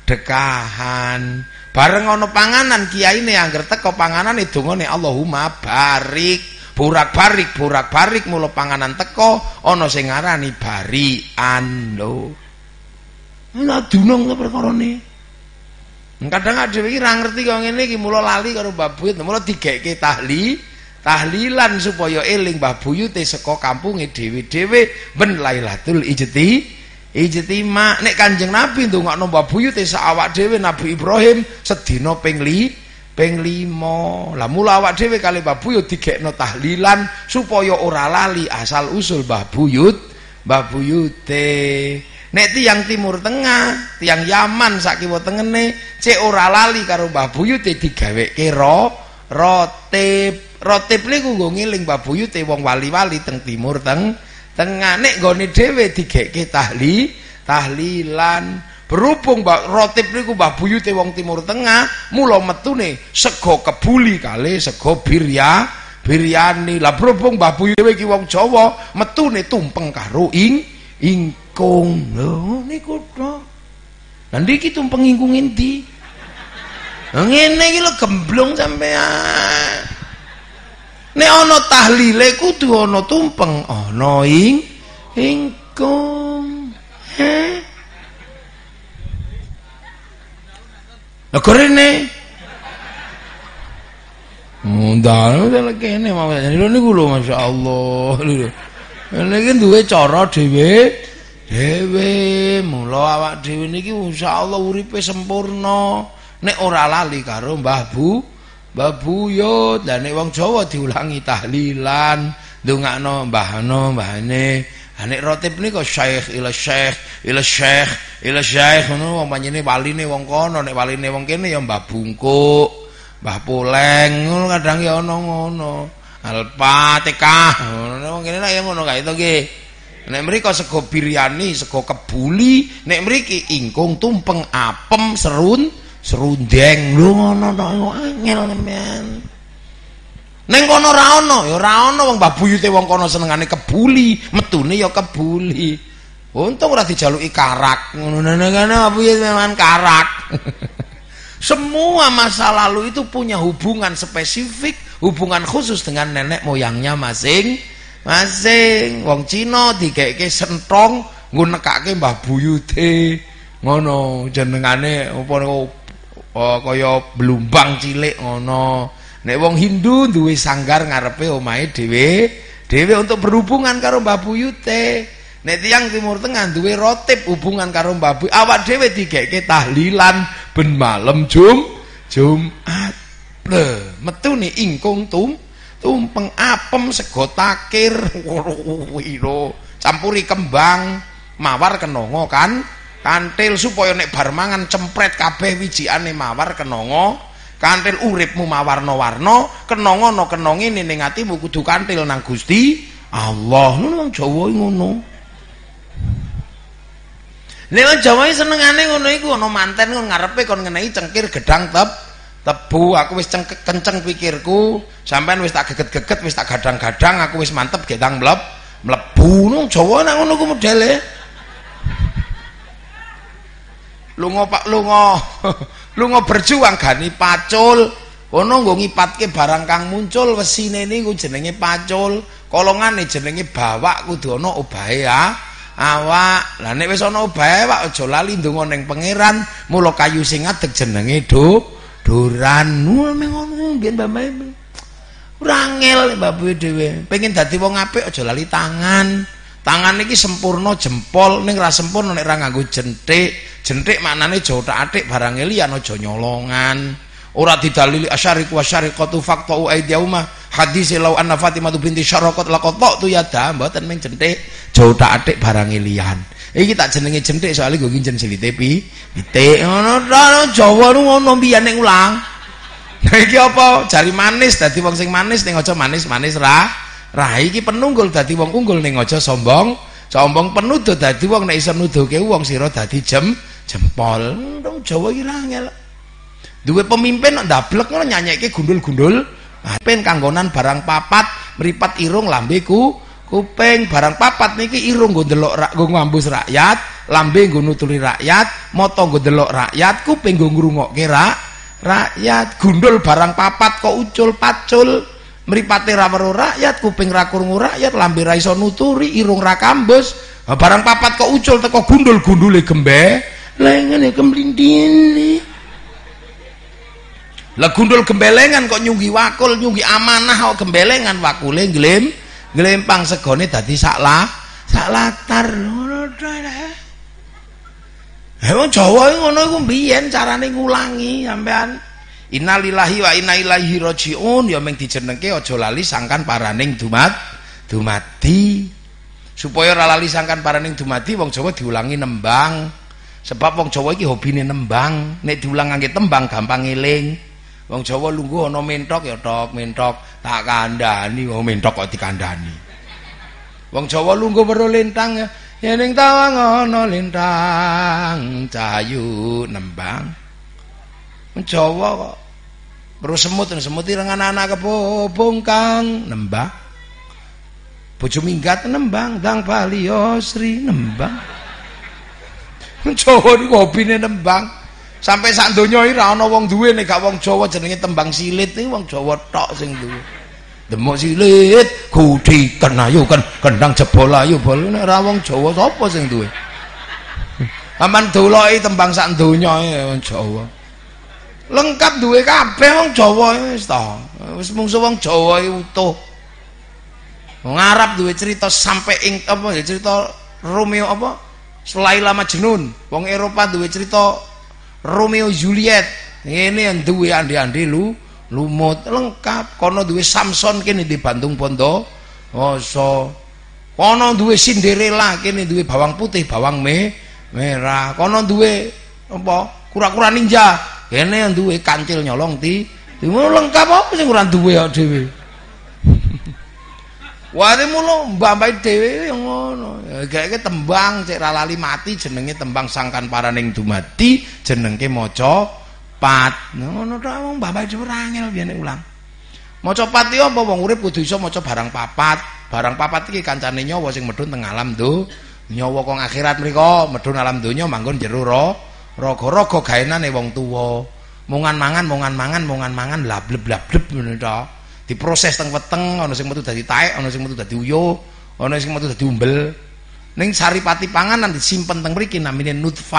S1: dekahan. Bareng ana panganan kiyaine angger teko panganane dongane Allahumma barik. Borak-barik, borak-barik, mula panganan teko ana sing ngarani barian lho. Ana dunung ta perkarane. Kadang dhewe iki ra ngerti kok ngene iki, mula lali karo Mbah Buyut, mula digeke tahli, tahlilan supaya eling Mbah Buyute saka kampunge dhewe-dhewe ben Lailatul Ijti, Ijtima. Nek Kanjeng Nabi ndongakno Mbah Buyute sak awak dhewe Nabi Ibrahim sedina ping ping lima. Lah mula awak dhewe kali Mbah Buyut digekno tahlilan supaya ora lali asal usul Mbah Buyut, Mbah Buyute. Nek tiyang Timur Tengah, tiyang Yaman sak kiwa tengene cek ora lali karo Mbah Buyute digaweke ro rotip. Rotip niku nggo ngeling Mbah Buyute wong wali-wali teng Timur Teng Tengah. Nek nggone dhewe digeke tahli tahlilan. Berhubung Mbak rotip niku Mbah Buyute wong Timur Tengah, mula metune sego kebuli kali sego birya biryani. Lah berhubung Mbah Buyute iki wong Jawa, metune tumpeng karo ing ingkung. Lho niku to. Lah niki tumpeng ingkung endi? Ngene iki lho gemblong sampean. Nek ana tahlile kudu ana tumpeng, ana ing ingkung. Heh. Lah korene mundal dalah kene mawon lho niku lho masyaallah lho. Niki duwe cara dhewe dhewe, mula awak dhewe niki insyaallah uripe sempurna nek ora lali karo Mbah Bu Mbah Buyut. Lah nek wong Jawa diulangi tahlilan ndongakno mbahno mbahne. Nek rotib niku syekh ila syekh ila syekh ila syekh ngono wong panjene waline wong kono, nek waline wong kene ya Mbah Bungkuk, Mbah Poleng ngono kadang ya ana ngono. Al-Fatihah ngono wong kene ya ngono kae to nggih. Nek mriko sego biryani, sego kebuli, nek mriki ingkung tumpeng apem serun serundeng lho ngono to angel sampean. Neng kono ra ono, ya ora ono wong Mbah Buyute wong kono senengane kebuli, metune ya kebuli. Untung ora dijaluki karak. Ngono nene Mbah Buyut memang karak. Semua masa lalu itu punya hubungan spesifik, hubungan khusus dengan nenek moyangnya masing-masing. Wong Cina digekeke sentong nggo nekake Mbah Buyute. Ngono jenengane apa oh kaya blumbang cilik ngono. Nek wong Hindu duwe sanggar ngarepe omahe dhewe dhewe untuk berhubungan karo Mbah Buyute. Nek tiyang Timur Tengah duwe rotib hubungan karo Mbah Buyut, awak dhewe digeke tahlilan ben malem Jum Jumat. Le metune ingkung tum tumpeng apem sego takir wiro campuri kembang mawar kenongo kan kantil supaya nek bar mangan cempret kabeh wijikane mawar kenongo kantil uripmu mawarna-warna kenongo no kenongi ning atimu kudu kantil nang Gusti Allah. Ngono wong Jawa ngono. Nek Jawa senengane ngono iku ana manten kon ngarepe kon ngenehi cengkir gedang tep tebu. Aku wis kenceng pikirku, sampean wis tak geget-geget, wis tak gadang-gadang, aku wis mantep getang mleb mlebu. Nang Jawa nang ngono ku modele. Lunga Pak lunga. Lunga berjuang gani pacul. Kono nggo ngipatke barang kang muncul wesine niku jenenge pacul. Kolongane jenenge bawak kudu ana obahe ya. Awak. Lah nek wis ana obahe wak aja lali ndonga ning pangeran, mula kayu sing adeg jenenge do duran. Ngono mbiyen mbah-mbah. Ora angel mbah dhewe. Pengen dadi wong apik aja lali tangan. Tangan iki sempurna jempol, ning ra sempurna nek ra nganggo jenthik. Jenthik maknane jothak-athik barang liyan aja nyolongan. Ora didalili asyariq wa syariqatu faqtu aidiyauma hadis law anna Fatimah binti Syaraqat laqata tu yada mboten ming jenthik jothak-athik barang liyan. Iki tak jenenge jenthik soalé nggo nginjen silite pi pitik ngono ta Jawa nu ngono mbiyen ning ulang. Nah iki apa? Jari manis dadi wong sing manis ning aja manis-manis ra. Ra iki penunggul dadi wong unggul ning aja sombong. Sombong penuduh dadi wong nek iso nuduhke wong sira dadi jem jempol. Wong Jawa iki angel. Duwe pemimpin ndablek ngono nyanyeke gundul-gundul. Pen kanggonan barang papat, mripat irung lambeku kuping. Barang papat niki irung nggo ndelok nggo ngambus rakyat, lambe nggo nuturi rakyat, mata nggo ndelok rakyat, kuping nggo ngrungokke rakyat. Gundul barang papat kok ucul pacul. Mripate ra weruh rakyat, kuping ra krungu rakyat, lambe ra iso nuturi, irung ra kambus. Barang papat kok ucul teko gundul-gundule gembe. Lah ngene kemlindini. Lah gundul gembelengan kok nyunggi wakul, nyunggi amanah kok gembelengan wakule glem, glempang segone dadi saklah, sak latar ngono ta. Ha wong Jawa ngono iku mbiyen carane ngulangi sampean. Innalillahi wa inna ilaihi rajiun ya mung dijenengke aja lali sangkan paraning dumat dumati. Supaya ora lali sangkan paraning dumati wong Jawa diulangi nembang. Sebab wong Jawa iki hobine nembang, nek diulang ngangge tembang gampang eling. Wong Jawa lungguh ana mentok ya tok mentok tak kandhani, wong mentok kok dikandhani. Wong Jawa lungguh weruh lintang ya ning tawang ana lintang cahayu nembang. Jawa kok terus semut semut ireng anak-anak kebobong kang nembang bojo minggat nembang dang Balio Sri nembang. Jawa niku hobine nembang sampai sak donya iki ra ana wong duwe nek gak wong Jawa jenenge tembang silit iki wong Jawa tok sing duwe. Demok silit gudiken ayo kan kendang jebol ayo bol nek ra wong Jawa sapa sing duwe. Aman doloki tembang sak donya wong Jawa. Lengkap duwe kabeh wong Jawa wis ta. Wis mungsu wong Jawa iki utuh. Wong Arab duwe cerita sampai ing apa ya cerita Romeo apa? Laila Majnun. Wong Eropa duwe cerita Romeo Juliet. Ngene yang duwe andi-andi lu lumut lengkap. Kono duwe Samson kene di Bandung Pondo. Oso. Kono duwe Cinderella kene duwe bawang putih, bawang me, merah. Kono duwe apa? Kura-kura ninja. Kene yang duwe kancil nyolong ti, ngono lengkap apa sing ora duwe kok dhewe. Ware mulo mbah-mbah dhewe ngono. Geke tembang cek ra lali mati jenenge tembang sangkan paraning dumati, jenenge maca pat. Ngono tok wong mbah-mbah dhewe ora angel biyen ulang. Maca pat iki apa wong urip kudu iso maca barang papat. Barang papat iki kancane nyawa sing medhun teng alam do. Nyawa kok akhirat mriko medhun alam donya manggon jero ro. Raga-raga gaenane wong tuwa. Mungan mangan, mungan mangan, mungan mangan blableb-blableb ngono to. Diproses teng weteng, ana sing metu dadi taek, ana sing metu dadi uyuh, ana sing metu dadi umbel. Ning saripati panganan disimpen teng mriki namine nutfah.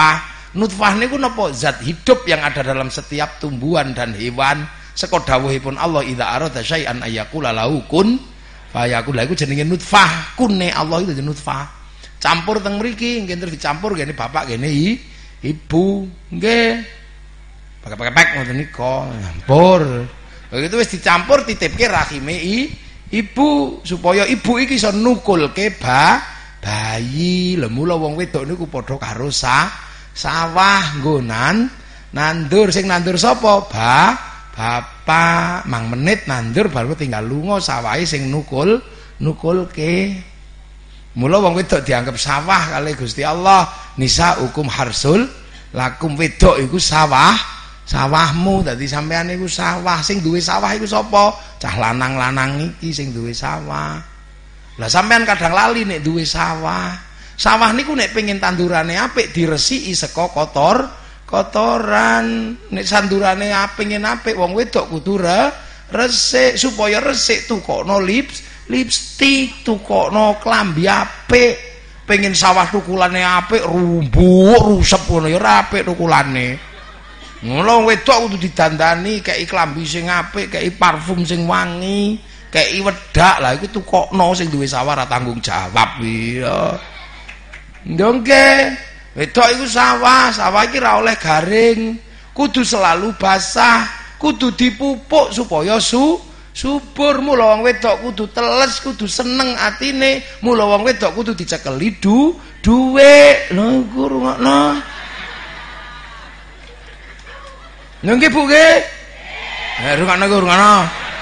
S1: Nutfah niku napa? Zat hidup yang ada dalam setiap tumbuhan dan hewan. Seka dawuhipun Allah idza arada syai'an ayyaqula lahu kun fayakun. Lha iku jenenge nutfah. Kune Allah itu jenenge nutfah. Campur teng mriki nggih terus dicampur kene bapak kene ibu nggih. Pakai-pakai ngoten nika campur. Begitu wis dicampur titipke rahime ibu supaya ibu iki iso nukulke ba bayi. Lha mula wong wedok niku padha karo sa sawah nggonan nandur sing nandur sapa? Ba bapak. Mang menit nandur baru tinggal lunga sawahe sing nukul nukulke. Mula wong wedok dianggap sawah kali Gusti Allah. Nisa hukum harsul lakum, wedok iku sawah sawahmu. Dadi sampean iku sawah. Sing duwe sawah iku sapa? Cah lanang-lanang iki sing duwe sawah. Lah sampean kadang lali nek duwe sawah. Sawah niku nek pengen tandurane apik diresiki saka kotor kotoran. Nek sandurane pengen apik wong wedok kudu resik. Supaya resik tukokno lips lipstik, tukokno klambi apik. Pengen sawah tukulane apik rumbuk rusep ngono ya ora apik tukulane. Ngono wedok kudu didandani kei klambi sing apik, kei parfum sing wangi, kei wedak. Lah iku tukokno sing duwe sawah ra tanggung jawab ya. Ndongke wedok iku sawah, sawah iki ra oleh garing, kudu selalu basah, kudu dipupuk supaya su subur. Mula wong wedok kudu teles, kudu seneng atine. Mula wong wedok kudu dicekeli du duwe. Lha iku rungokno. Lha nggih Bu nggih. Ha rungokno iku rungokno.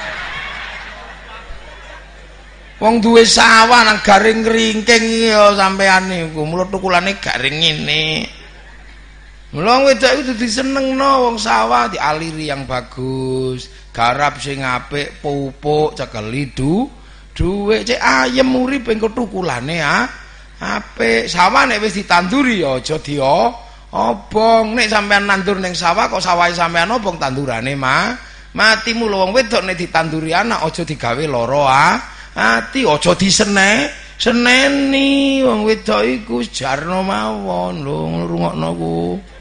S1: Wong duwe sawah nang garing ringking ya sampean niku. Mula tukulane garing ngene. Mula wong wedok iku kudu disenengno wong sawah, dialiri yang bagus. Garap sing apik, pupuk, cekeli du duwe cek ayem urip engko tukulane ah apik. Sawah nek wis ditanduri ya aja dia obong. Nek sampean nandur ning sawah kok sawahe sampean obong tandurane mah mati. Mula wong wedok nek ditanduri anak aja digawe lara ah ati, aja disene seneni. Wong wedok iku jarno mawon lho ngrungokno ku.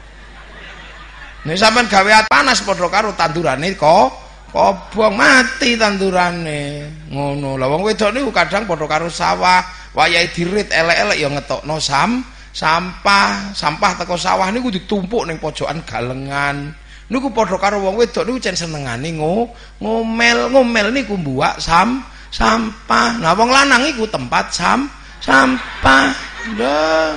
S1: Nek sampean gawe panas padha karo tandurane kok obong mati tandurane ngono. Lah wong wedok niku kadang padha karo sawah, wayahe dirit elek-elek ya ngetokno sam sampah. Sampah teko sawah niku ditumpuk ning pojokan galengan. Niku padha karo wong wedok niku cen senengane ngo ngomel. Ngomel niku mbuwak sam sampah. Nah wong lanang iku tempat sam sampah. Lha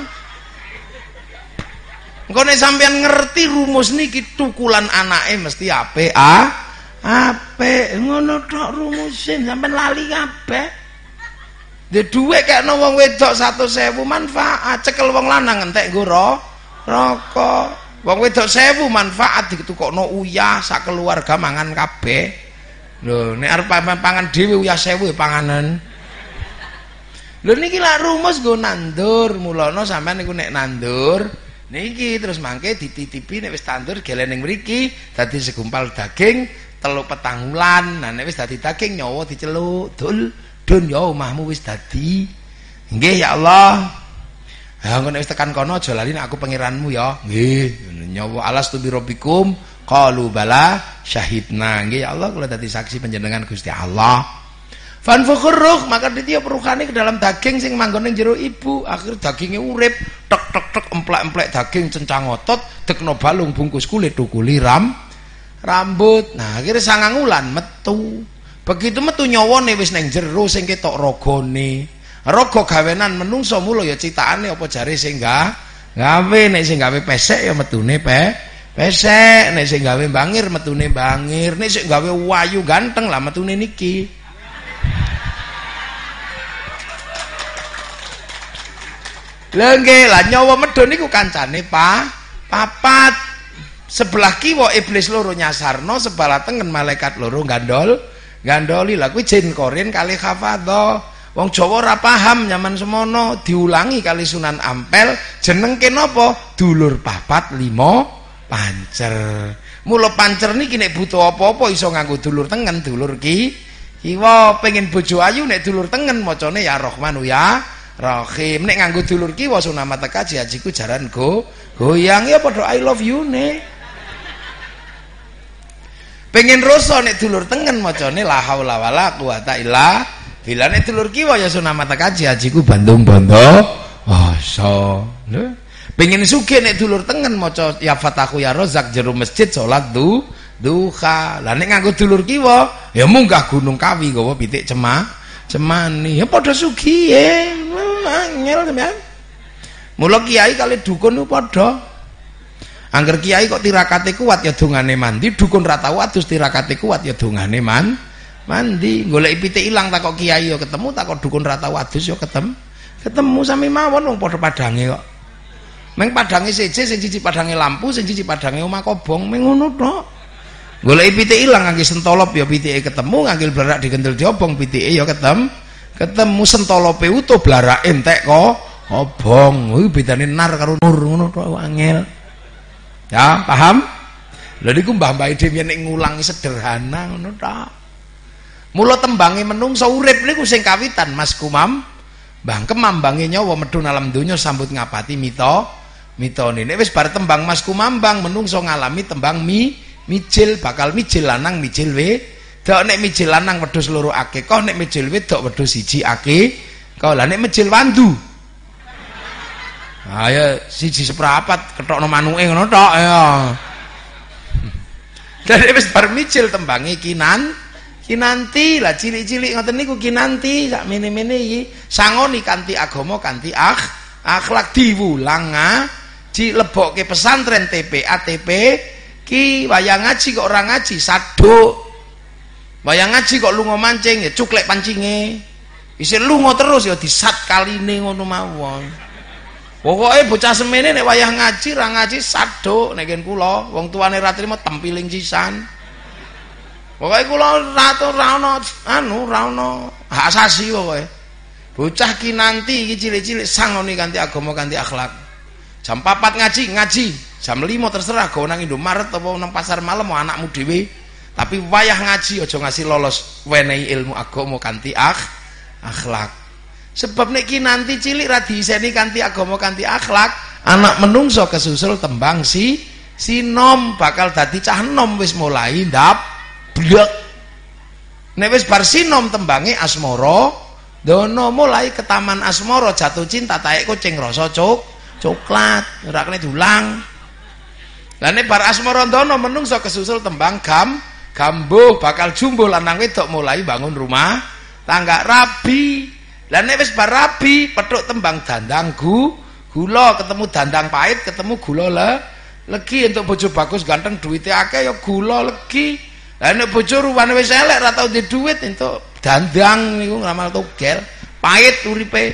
S1: engko nek sampean ngerti rumus niki tukulan anake mesti apik ah apik ngono tok rumusin. Sampean lali kabeh. Dhe dhuwit kekno wong wedok seratus ribu manfaat, cekel wong lanang entek nggo rokok. Wong wedok seribu manfaat ditukokno uyah sak keluarga mangan kabeh. Lho nek arep pangan dhewe uyah seribu panganan. Lho niki lak rumus nggo nandur. Mulana sampean niku nek nandur niki terus mangke dititipi nek wis tandur gelen ning mriki dadi segumpal daging teluk petang wulan. Nah nek wis dadi daging nyawa diceluk dul dun ya omahmu wis dadi. Nggih ya Allah. Ha engko nek wis tekan kono aja lali nek aku pangeranmu ya. Nggih. Nyawa alastu bi rabbikum qalu bala syahidna. Nggih ya Allah kula dadi saksi panjenengan Gusti Allah. Fanfukhur ruh, maka ditiup ruhane ke dalam daging sing manggon ning jero ibu. Akhir daginge urip, tek tek tek emplek-emplek daging cencang otot, dekno balung bungkus kulit tukuli ram rambut. Nah, akhirnya sangang wulan metu. Begitu metu nyawane wis ning jero sing ketok ragane. Raga gawenan menungso mula ya citakane apa jare sing gawe. Nek sing gawe pesek ya metune pe pesek, nek sing gawe bangir metune bangir, nek sing gawe wayu ganteng lah metune niki. Lengge lah nyawa medhon niku kancane pa papat. Sebelah kiwa iblis loro nyasarno, sebelah tengen malaikat loro gandol gandoli. Lah kuwi jin korin kali hafadho. Wong Jawa ora paham nyaman semono, diulangi kali Sunan Ampel jenengke napa? Dulur papat limo pancer. Mula pancer niki nek butuh apa-apa iso nganggo dulur tengen, dulur ki kiwa. Pengen bojo ayu nek dulur tengen macane ya Rahmanu ya Rahim. Nek nganggo dulur kiwa sunah mata kaji hajiku jaran go goyang ya padha I love you ne. Pengen rasa nek dulur tengen macane la haula wala quwata illa billah. Nek dulur kiwa ya sunah mata kaji hajiku bandung bondo asa. Lho. Pengen sugih nek dulur tengen maca ya fatahu ya rozak jero masjid salat du duha. Lah nek nganggo dulur kiwa ya munggah gunung kawi gawa pitik cemah cemani ya padha sugih angel sampean. Mula kiai kali dukun ku padha. Angger kiai kok tirakate kuat ya dongane mandi, dukun ra tau adus tirakate kuat ya dongane man mandi. Goleki pitik ilang takok kiai ya ketemu, takok dukun ra tau adus ya ketemu. Ketemu sami mawon wong padha padange kok. Meng padange seje, sing siji padange lampu, sing siji padange omah kobong, meng ngono tok. Goleki pitik ilang ngangge sentolop ya pitike ketemu, ngangge blarak digendel diobong pitike ya ketemu. Ketemu sentolope utuh blarak entek kok obong. Kuwi bedane nar karo nur ngono tok angel. Ya, paham? Lha niku mbah-mbah dhewe nek ngulangi sederhana ngono tok. Mula tembange menungso urip niku sing kawitan Mas Kumam. Mbah Kemambange nyawa medhun alam donya sambut ngapati mita mitone. Nek wis bar tembang Mas Kumambang menungso ngalami tembang mi mijil bakal mijil lanang mijil we. Dok nek mijil lanang wedhus loro akeh, kok nek mijil wedok wedhus siji akeh. Kok lah nek mijil wandu. Ha ya siji seprapat ketokno manuke ngono tok ya. Dadi wis bar mijil tembange kinan kinanti lah cilik-cilik ngoten niku kinanti sak mene-mene iki sangoni kanthi agama kanthi akh akhlak diwulang ngaji lebokke pesantren T P A T P ki wayang ngaji kok ora ngaji saduk. Wayang ngaji kok lunga mancing ya cuklek pancinge. Isih lunga terus ya disat kaline ngono mawon. Pokoke bocah semene nek wayang ngaji ra ngaji saduk nek ken kula wong tuane ra trimo tempiling sisan. Pokoke kula ra ra ono anu ra ono hak asasi pokoke. Bocah ki nanti iki cilik-cilik sangoni kanthi agama kanthi akhlak. Jam papat ngaji ngaji, jam lima terserah gawe nang Indomaret apa nang pasar malam mau anakmu dhewe. Tapi wayah ngaji aja ngasih lolos wenehi ilmu agama kanthi akh akhlak. Sebab nek ki nanti cilik ra diiseni kanthi agama kanthi akhlak, anak menungso kesusul tembang si sinom bakal dadi cah nom wis mulai ndap blek. Nek wis bar sinom tembange asmara, dono mulai ke taman asmara jatuh cinta taek kucing rasa cok coklat, ora kene dulang. Lah nek bar asmara dono menungso kesusul tembang gam gambuh bakal jumbo lanang wedok mulai bangun rumah tangga rabi. Lah nek wis bar rabi petuk tembang dandang gu gula ketemu dandang pahit ketemu gula le legi untuk bojo bagus ganteng duwite akeh ya gula legi. Lah nek bojo ruwane wis elek ora tau duwe duit entuk dandang niku ngamal togel pahit uripe.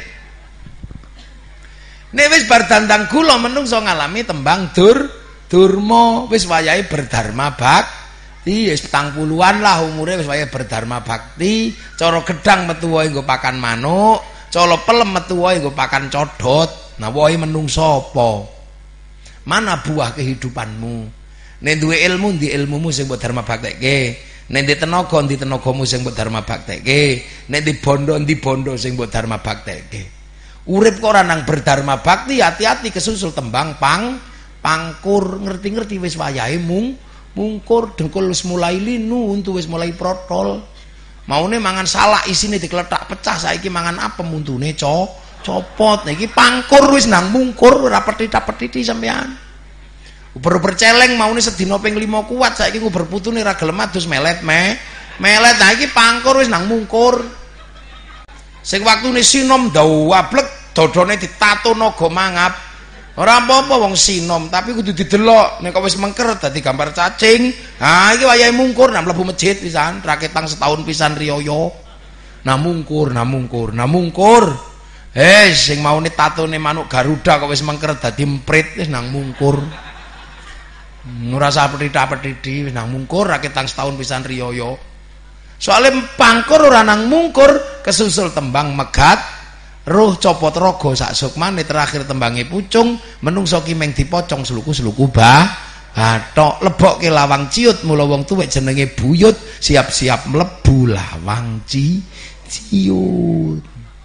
S1: Nek wis bar dandang gula menungso ngalami tembang dur durma wis wayahe berdharma bak wis petang puluhan lah umure wis wayahe berdharma bakti. Cara gedang metu wae nggo pakan manuk, cara pelem metu wae nggo pakan codot. Nah wae menungso apa? Mana buah kehidupanmu? Nek duwe ilmu ndi ilmumu sing mbok dharma baktekke, nek ndi tenaga ndi tenagamu sing mbok dharma baktekke, nek ndi bondo ndi bondo sing mbok dharma baktekke. Urip kok ora nang berdharma bakti, hati-hati kesusul tembang pang pangkur. Ngerti-ngerti wis wayahe mung mungkur dengkul wis mulai linu untu wis mulai protol. Maune mangan salak isine dikletak pecah, saiki mangan apem untune co copot. Nah iki pangkur wis nang mungkur ora petita-petiti sampean. Uber-uber celeng maune sedina ping lima kuat, saiki uber putune ra gelem adus melet me melet. Nah iki pangkur wis nang mungkur. Sing waktune sinom dawablek dodone ditato naga mangap. Ora apa-apa wong sinom, tapi kudu didelok. Nek kok wis mengker dadi gambar cacing. Ha iki wayahe mungkur nang mlebu masjid pisan, raketang setahun pisan riyaya. Nah mungkur, nah mungkur, nah mungkur. Eh sing maune tatone manuk Garuda kok wis mengker dadi emprit wis nang mungkur. Ora usah petita-petiti wis nang mungkur raketang setahun pisan riyaya. Soale pangkur ora nang mungkur kesusul tembang megat roh copot rogo sak sukmane terakhir tembange pucung menungso ki meng dipocong sluku-sluku bah bathok lebokke lawang ciut. Mula wong tuwek jenenge buyut siap-siap mlebu lawang ci ciut.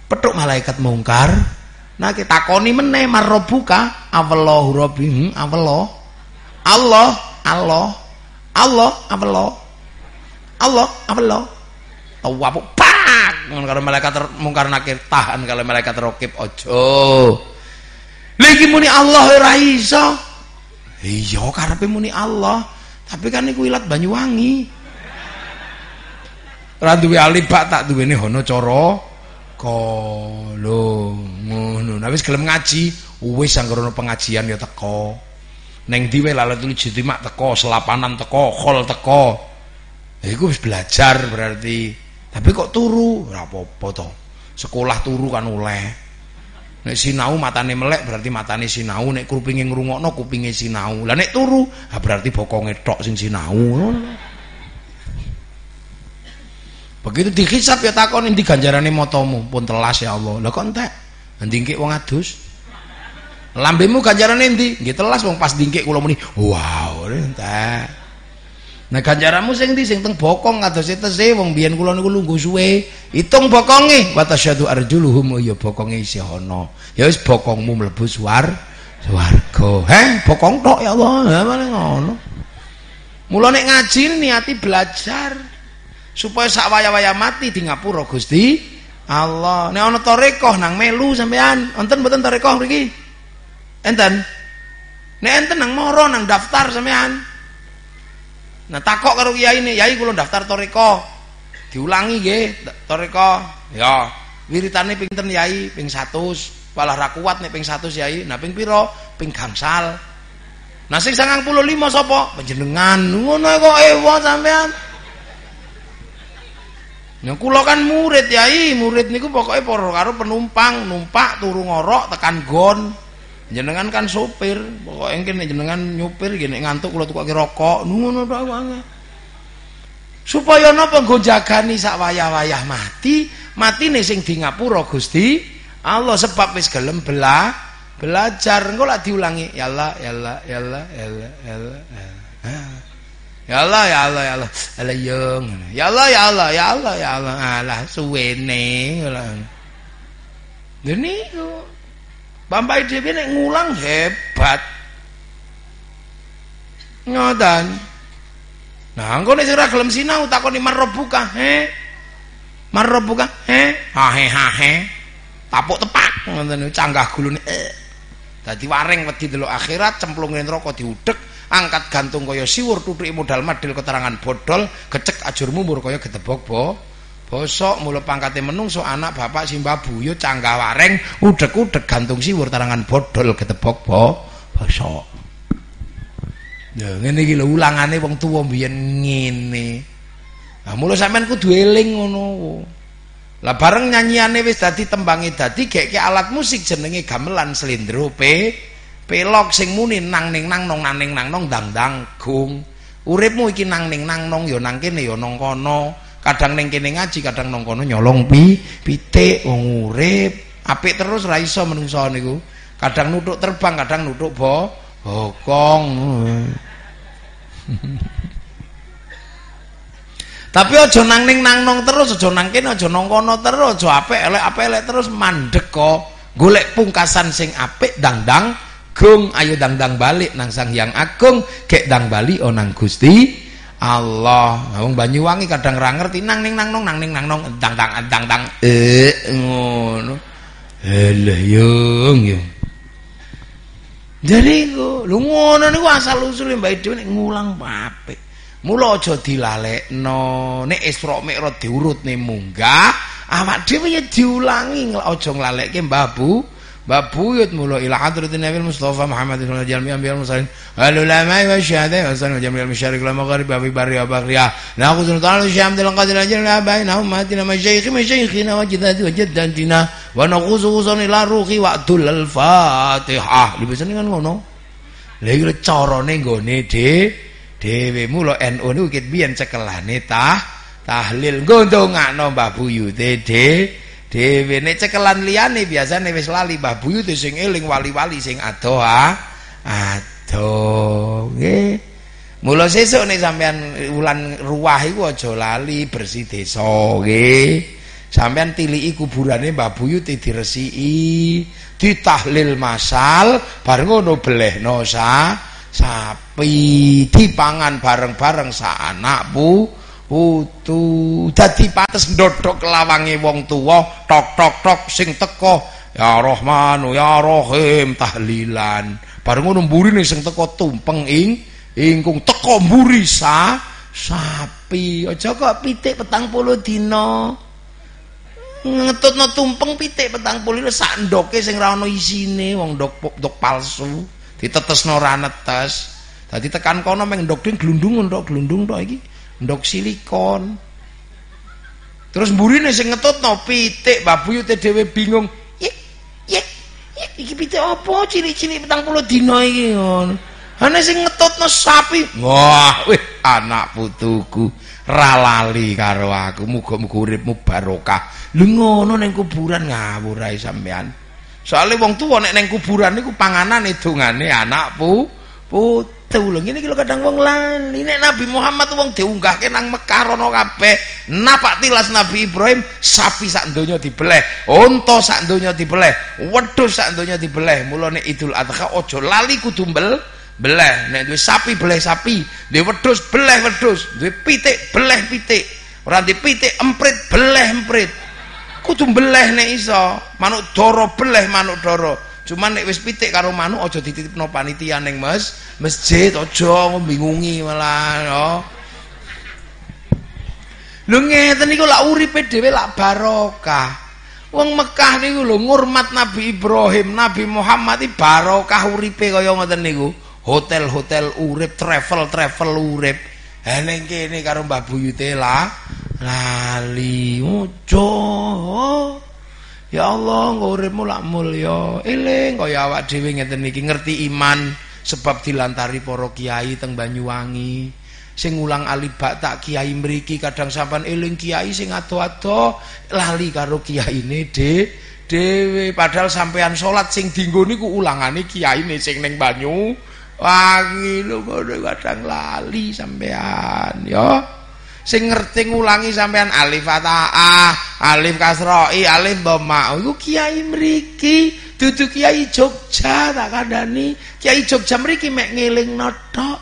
S2: petuk malaikat mungkar. Nah kita takoni meneh marrobuka, awallahu rabbi, hmm, awallah. Allah, Allah. Allah, awallah. Allah, awallah. Tawapu pak kalau malaikat mungkar nakir tahan kalau malaikat rokib ojo lagi muni Allah ora iso iya karepe muni Allah tapi kan niku ilat Banyuwangi ora duwe alibak tak duwene hono cara kalo ngono nah wis gelem ngaji wis anggar pengajian ya teko neng diwe lalatul jitimak teko selapanan teko khol teko iku wis belajar berarti tapi kok turu ora apa-apa to sekolah turu kan oleh nek sinau matane melek berarti matane sinau nek kupinge ngrungokno kupinge sinau lah nek turu ha berarti bokonge tok sing sinau begitu dihisab ya takon endi ganjarane motomu pun telas ya Allah lah kok entek ndingkik wong adus lambemu ganjarane endi nggih telas wong pas ndingkik kula muni wow entek. Nah ganjaranmu sing ndi sing teng bokong kados tese wong biyen kula niku lungguh suwe. Hitung bokonge wa tasyadu arjuluhum ya bokonge isih ana. Ya wis bokongmu mlebu suwar swarga. Heh, bokong tok ya Allah. Ha meneh ngono. Mula nek ngaji niati belajar supaya sak waya-waya mati di ngapura Gusti Allah. Nek ana tarekah nang melu sampean, wonten mboten tarekah mriki? Enten. Nek enten nang moro nang daftar sampean. Nah takok karo kiai ini, yai kula daftar toreko. Diulangi nggih, toreko. Ya, wiritane ping ten yai ping seratus. Walah ra kuat nek ping seratus yai. Nah ping pira? Ping gangsal. Nah sing sangang puluh lima sapa? Panjenengan. Ngono kok ewa sampean. Nah kula kan murid yai, murid niku pokoke para karo penumpang, numpak turu ngorok tekan gon. Jenengan kan sopir, pokoknya engke jenengan nyupir gini ngantuk kula tukoke rokok, ngono tok wae. Supaya napa nggo jagani sak wayah-wayah mati, matine sing di ngapura Gusti Allah sebab wis gelem bela belajar engko lak diulangi ya Allah ya Allah ya Allah ya Allah ya Allah. Ya Allah ya Allah ya Allah. Allah yung. Ya Allah ya Allah ya Allah ya Allah. Alah suwene. Lha niku Bampai dhewe nek ngulang hebat. Ngoten. Nah, engko nek sira gelem sinau takoni marrobuka, he. Marrobuka, he. Hahe hahe. Tapuk tepak ngoten canggah gulune. Eh. Dadi waring wedi delok akhirat, cemplunge neraka diudhek, angkat gantung kaya siwur, tutuki modal madil keterangan bodol, gecek ajurmu mur kaya getebok bo. Bosok mula pangkate menungso anak bapak simbah buyut canggah wareng udek-udek gantung siwur tarangan bodol ketebok bo bosok. Ya ngene iki lho ulangane wong tuwa mbiyen ngene. Lah mula sampean kudu eling ngono. Lah bareng nyanyiane wis dadi tembange dadi geke alat musik jenenge gamelan slendro pe pelok sing muni nang ning nang nong nang ning nang nong dang dang gung. Uripmu iki nang ning nang nong ya nang kene ya nang kono. Kadang ning kene ngaji, kadang nang kono nyolong pi, pitik wong urip. Apik terus ra iso menungso niku. Kadang nuthuk terbang, kadang nuthuk bo bokong. Tapi aja nang ning nang nong terus, aja nang kene, aja nang kono terus, aja apik elek apik elek terus mandek kok. Golek pungkasan sing apik dangdang gung, ayo dangdang balik nang Sang Hyang Agung, gek dang bali onang Gusti Allah. Wong Banyuwangi kadang ra ngerti nang ning nang nong nang ning nang nong dang dang dang dang eh ngono. Elah yung yung. Jadi lho ngono niku asal usule mbak dhewe nek ngulang apik. Mula aja dilalekno. Nek Isra Mi'raj diurutne munggah, awak dhewe ya diulangi aja nglalekke Mbah Bu. Mbah Buyut mula ila hadratin Nabi Mustafa Muhammad sallallahu alaihi wasallam anbiya mursalin ulama wa syuhada wa sallallahu jami'al masyarik wal maghrib wa bari wa baghriya naqulu ta'ala syam dal qadir ajal la baina ummatina masyayikh masyayikhina wa jaddati wa jaddatina wa naqulu usun ila ruhi wa dul al fatihah libasane kan ngono lha iki carane nggone de dhewe mula N U niku ket biyen cekelane tah tahlil nggo ndongakno Mbah Buyute de dhewe nek cekelan liyane biasane wis lali Mbah Buyut sing eling wali-wali sing ado ha ado nggih. Mula sesuk nek sampean wulan ruwah iku aja lali bersih desa nggih. Sampeyan tiliki kuburane Mbah Buyut diresiki, ditahlil masal, bareng ngono belehno sa sapi, dipangan bareng-bareng sa anak pu putu. Dadi pates ndodhok lawange wong tuwa, tok tok tok sing teko, ya Rahman ya Rahim tahlilan. Bareng ngono mburine sing teko tumpeng ing ingkung teko mburi sa sapi. Aja kok pitik petang puluh dina. Ngetutno tumpeng pitik petang puluh sak ndoke sing ra ono isine, wong ndok ndok palsu ditetesno ra netes. Dadi tekan kono meng ndok ding glundung ndok glundung tok iki ndok silikon. Terus mburine sing ngetutno pitik, Mbah Buyute dhewe bingung. Yek yek yek iki pitik apa cilik-cilik petang puluh dina iki ngono. Ana sing ngetutno sapi. Wah, wih anak putuku ra lali karo aku, muga-muga uripmu barokah. Lho ngono ning kuburan ngawur ae sampean. Soale wong tuwa nek ning kuburan niku panganane dongane anakku putu. Lho ngene iki lho kadang wong lali. Nek Nabi Muhammad wong diunggahke nang Mekah rono kabeh. Napak tilas Nabi Ibrahim sapi sak donya dibeleh, unta sak donya dibeleh, wedhus sak donya dibeleh. Mulane Idul Adha aja lali kudu mbel beleh. Nek duwe sapi beleh sapi, duwe wedhus beleh wedhus, duwe pitik beleh pitik, ora duwe pitik emprit beleh emprit. Kudu beleh nek iso. Manuk dara beleh manuk dara. Cuman nek wis pitik karo manuk aja dititipno panitia ning mes masjid, aja ngombingungi malah yo. Lho ngeten niku lak uripe dhewe lak barokah. Wong Mekah niku lho ngurmat Nabi Ibrahim, Nabi Muhammad iki barokah uripe kaya ngoten niku. Hotel-hotel urip, travel-travel urip. Ha ning kene karo Mbah Buyute lah lali ojo. Ya Allah, uripmu lak mulya. Eling kaya awak dhewe ngeten iki ngerti iman sebab dilantari para kiai teng Banyuwangi. Sing ulang alibak tak kiai mriki kadang sampean eling kiai sing ado-ado lali karo kiyaine de dhewe. Padahal sampean salat sing dienggo niku ulangane kiyaine sing ning Banyu Wangi lho ngono kadang lali sampean ya. Sing ngerti ngulangi sampean alif fathaah, alif kasroi, alif dhamma. Iku kiai mriki, dudu kiai Jogja tak kandhani. Kiai Jogja mriki mek ngelingno tok.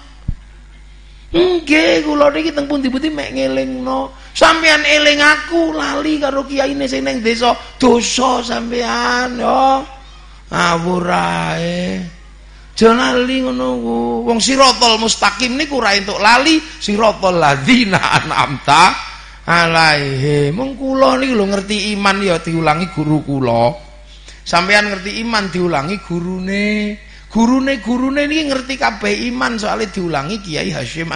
S2: Nggih, kula niki teng pundi-pundi mek ngelingno. Sampean eling aku lali karo kiyaine sing ning desa, dosa sampean ya. Ngawur ae. Janali ngono ku. Wong siratal mustaqim niku ora entuk lali, siratal ladzina an'amta alaihim. Mung kula niki lho ngerti iman ya diulangi guru kula. Sampeyan ngerti iman diulangi gurune. Gurune gurune niki ngerti kabeh iman soalnya diulangi Kiai Hasyim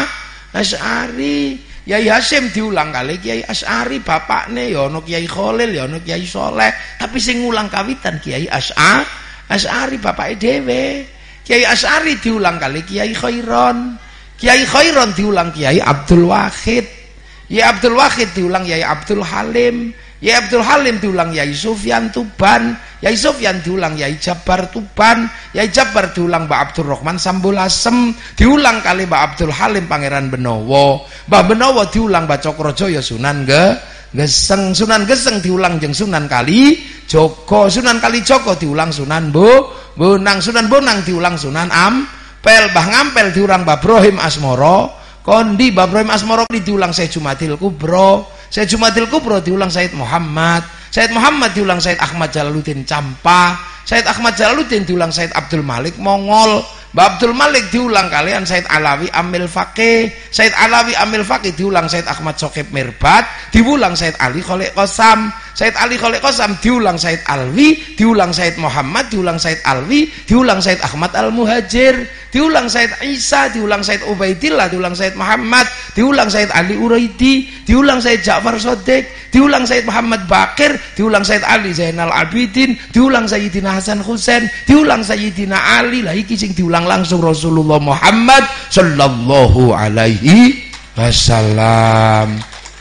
S2: Asy'ari. Kiai Hasyim diulang kali Kiai Asy'ari bapakne ya ana Kiai Khalil ya ana Kiai Saleh, tapi sing ngulang kawitan Kiai Asy'ari Asy'ari bapake dhewe. Kiai Asy'ari diulang kali Kiai Khairon. Kiai Khairon diulang Kiai Abdul Wahid. Ya Abdul Wahid diulang Kiai Abdul Halim. Ya Abdul Halim diulang Yai Sufyan Tuban. Yai Sufyan diulang Yai Jabar Tuban. Yai Jabar diulang Mbak Abdul Rahman Sambulasem. Diulang kali Mbak Abdul Halim Pangeran Benowo. Mbak Benowo diulang Mbak Cokrojoyo Sunan Ge Geseng. Sunan Geseng diulang jeung Sunan Kali Joko. Sunan Kali Joko diulang Sunan Bo Bonang. Sunan Bonang diulang Sunan Ampel. Mbah Ngampel diulang Mbah Ibrahim Asmoro Kondi. Mbah Ibrahim Asmoro Kondi diulang Syekh Jumadil Kubro. Syekh Jumadil Kubro diulang Said Muhammad. Said Muhammad diulang Said Ahmad Jalaluddin Campa. Said Ahmad Jalaluddin diulang Said Abdul Malik Mongol. Mbah Abdul Malik diulang kalian Said Alawi Amil Faqih. Said Alawi Amil Faqih diulang Said Ahmad Sokib Mirbat. Diulang Said Ali Kholek Qasam. Said Ali Kholek Qasam diulang Said Alwi. Diulang Said Muhammad. Diulang Said Alwi. Diulang Said Ahmad Al-Muhajir. Diulang Said Isa. Diulang Said Ubaidillah. Diulang Said Muhammad. Diulang Said Ali Uraidi. Diulang Said Ja'far Sodik. Diulang Said Muhammad Bakir. Diulang Said Ali Zainal Abidin. Diulang Sayyidina Hasan Husain. Diulang Sayyidina Ali. Lah iki sing diulang langsung Rasulullah Muhammad sallallahu alaihi wasallam.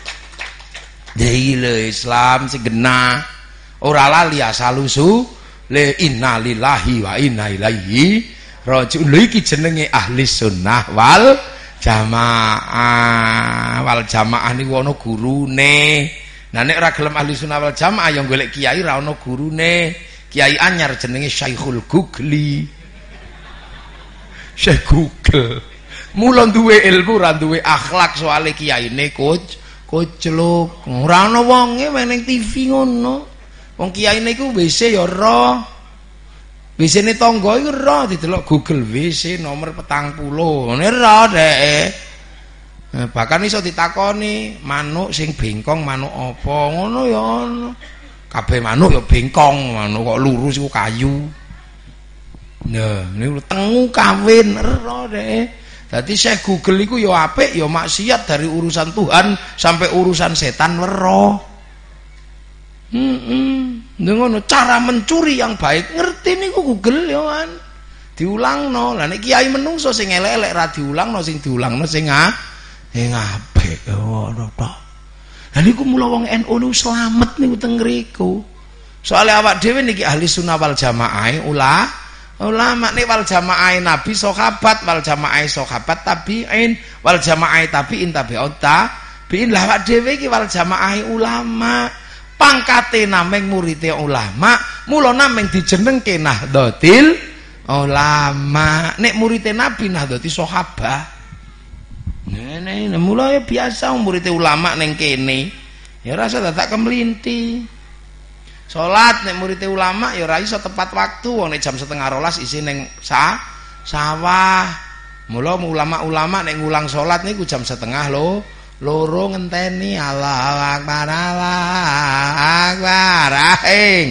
S2: Dhewe Islam sing genah ora lali asalusu le inna lillahi wa inna ilaihi raji'un. Lho iki jenenge ahli sunnah wal jamaah. Wal jamaah niku ana gurune. Nah nek ora gelem ahli sunnah wal jamaah ya golek kiai ra ono gurune. Kiai anyar jenenge Syekhul Gugli. Syekh Google. Mula duwe ilmu ra duwe akhlak soalé kiyaine kuc kocluk. Ora ono wonge meneng T V ngono. Wong kiyaine iku W C ya ora. W C-ne tangga iku ora didelok Google W C nomor petang puluh. Ngene ora dheke. Bahkan iso ditakoni manuk sing bengkong manuk apa ngono ya ono. Kabeh manuk ya bengkong, manuk kok lurus iku kayu. Nah, niku tengu kawin ero dhek. Dadi Syekh Google iku ya apik ya maksiat dari urusan Tuhan sampai urusan setan wero. Heeh. Ngono cara mencuri yang baik ngerti niku Google ya kan. Diulangno. Lah nek kiai menungso sing elek-elek ra diulangno, sing diulangno sing ah sing apik ngono tok. Lah niku mula wong N U niku slamet niku teng ngriku. Soale awak dhewe niki ahli sunnah wal jamaah ulah ulama nek wal jamaah nabi sahabat wal jamaah sahabat tabiin wal jamaah tabiin tabi'ut tabiin. Lah awak dhewe iki wal jamaah ulama. Pangkate nameng murite ulama, mula nameng dijenengke Nahdlatul Ulama. Nek murite nabi Nahdlatul sahabat. Nene, mulai biasa murid ulama neng kene, ya rasa tak kemelinti. Salat nek murid ulama ya ora iso tepat waktu, wong nek jam setengah rolas isi neng sa sawah. Mula ulama-ulama nek ngulang salat niku jam setengah lo, loro ngenteni Allahu Akbar Allahu Akbar aing.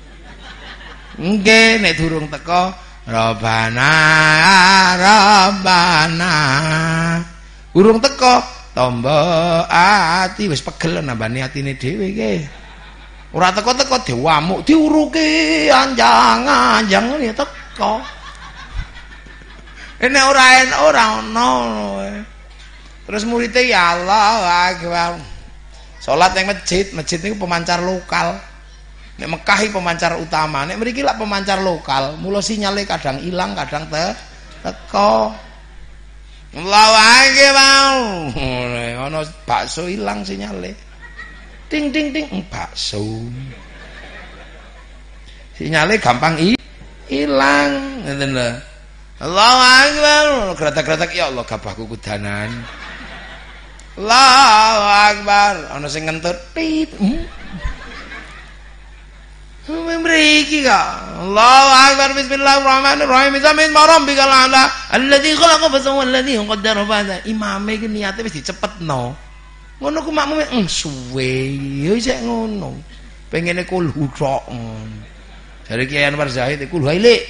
S2: Nggih nek durung teko Rabbana Rabbana. Urung teko tombo ati wis pegel nambani atine dhewe iki. Ora teko-teko diwamuk diuruke anjang-anjang ya teko. Ene ora en ora ono. Terus muridnya ya Allah Akbar. Salat yang masjid, masjid niku pemancar lokal. Nek Mekah iki pemancar utama, nek mriki lak pemancar lokal, mula sinyale kadang ilang, kadang te teko. Allahu Akbar. Ono bakso ilang sinyale. Ting ting ting bakso. Sinyale gampang ilang, ngeten lho. Allahu Akbar. Gratak-gratak ya Allah gabahku kudanan. Allahu Akbar. Ono sing ngentut tit. Mriki kok. Allahu Akbar bismillahirrahmanirrahim. Bismillahir rabbikal a'la alladzi khalaqa fasawwa alladzi qaddara fahada. Imame iki niate wis dicepetno. Ngono ku makmume eh suwe. Ya isek ngono. Pengene kulhu tok. Jare Kiai Anwar Zahid kulhu ilik.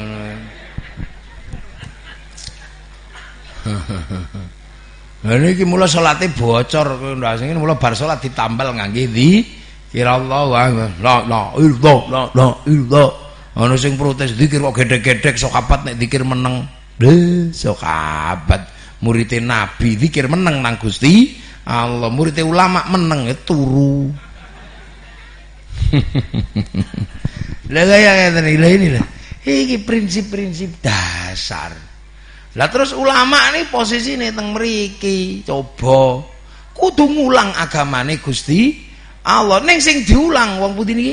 S2: Lah niki mula salate bocor ndak sing mula bar salat ditambal ngangge ndi kira Allah la la illallah la la illallah. Ana sing protes zikir kok gedhek-gedhek sahabat nek zikir meneng. Lho sahabat murid Nabi zikir meneng nang Gusti Allah, murid ulama meneng turu. Lah kaya ngene iki lho. Iki prinsip-prinsip dasar. Lah terus ulama ini posisine teng mriki coba kudu ngulang agamane Gusti Allah. Ning sing diulang wong putih niki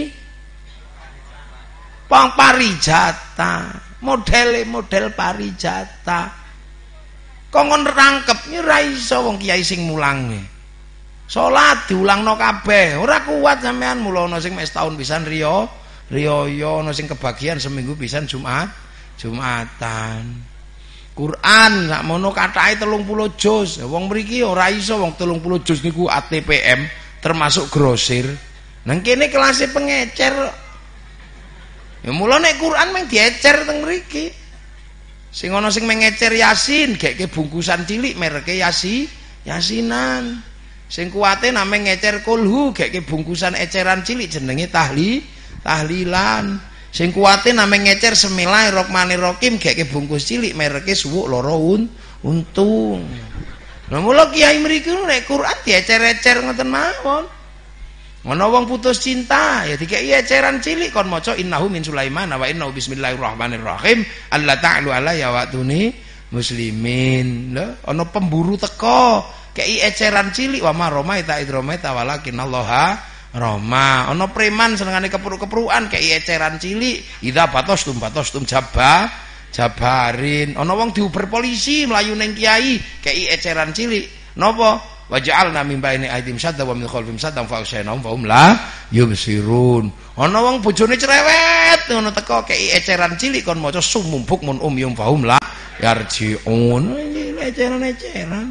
S2: Pang parijata, modele model parijata. Kongkon rangkep ora iso wong kiai sing mulange. Salat diulangno kabeh, ora kuat sampean mula ana sing mek setahun pisan riya, riyaya, ana sing kebagian seminggu pisan Jumat, Jumatan. Quran sakmono kathahe telung puluh juz. Wong mriki ora iso wong telung puluh juz niku A T P M termasuk grosir. Nang kene kelasé pengecer. Ya mula nek Quran mung diecer teng mriki. Sing ana sing mengecer Yasin, gekke bungkusan cilik mereke Yasi, Yasinan. Sing kuwate nameng ngecer kulhu, gekke bungkusan eceran cilik jenenge tahli, tahlilan. Sing kuwate nameng ngecer Bismillahirrahmanirrahim, gekke bungkus cilik mereke suwuk loro un, untung. Lah mula kiai mriki nek Quran diecer-ecer ngoten mawon. Ana wong putus cinta ya dikeki eceran cilik kon maca innahu min Sulaiman wa innahu bismillahirrahmanirrahim alla ta'lu alayya wa tuni muslimin. Lho ana pemburu teko kei eceran cilik wa ma romaita id romaita walakinallaha roma. Ana preman senengane kepruk-keprukan kei eceran cilik idza batostum batostum jabba jabarin. Ana wong diuber polisi mlayu ning kiai kei eceran cilik napa waja'alna min baini aidim sadda wa min khalfihim saddan fa aghshaynahum fa hum la yubsirun. Ana wong bojone cerewet ngono teko kei eceran cilik kon maca sumum bukmun umyum fa hum la yarji'un. Eceran-eceran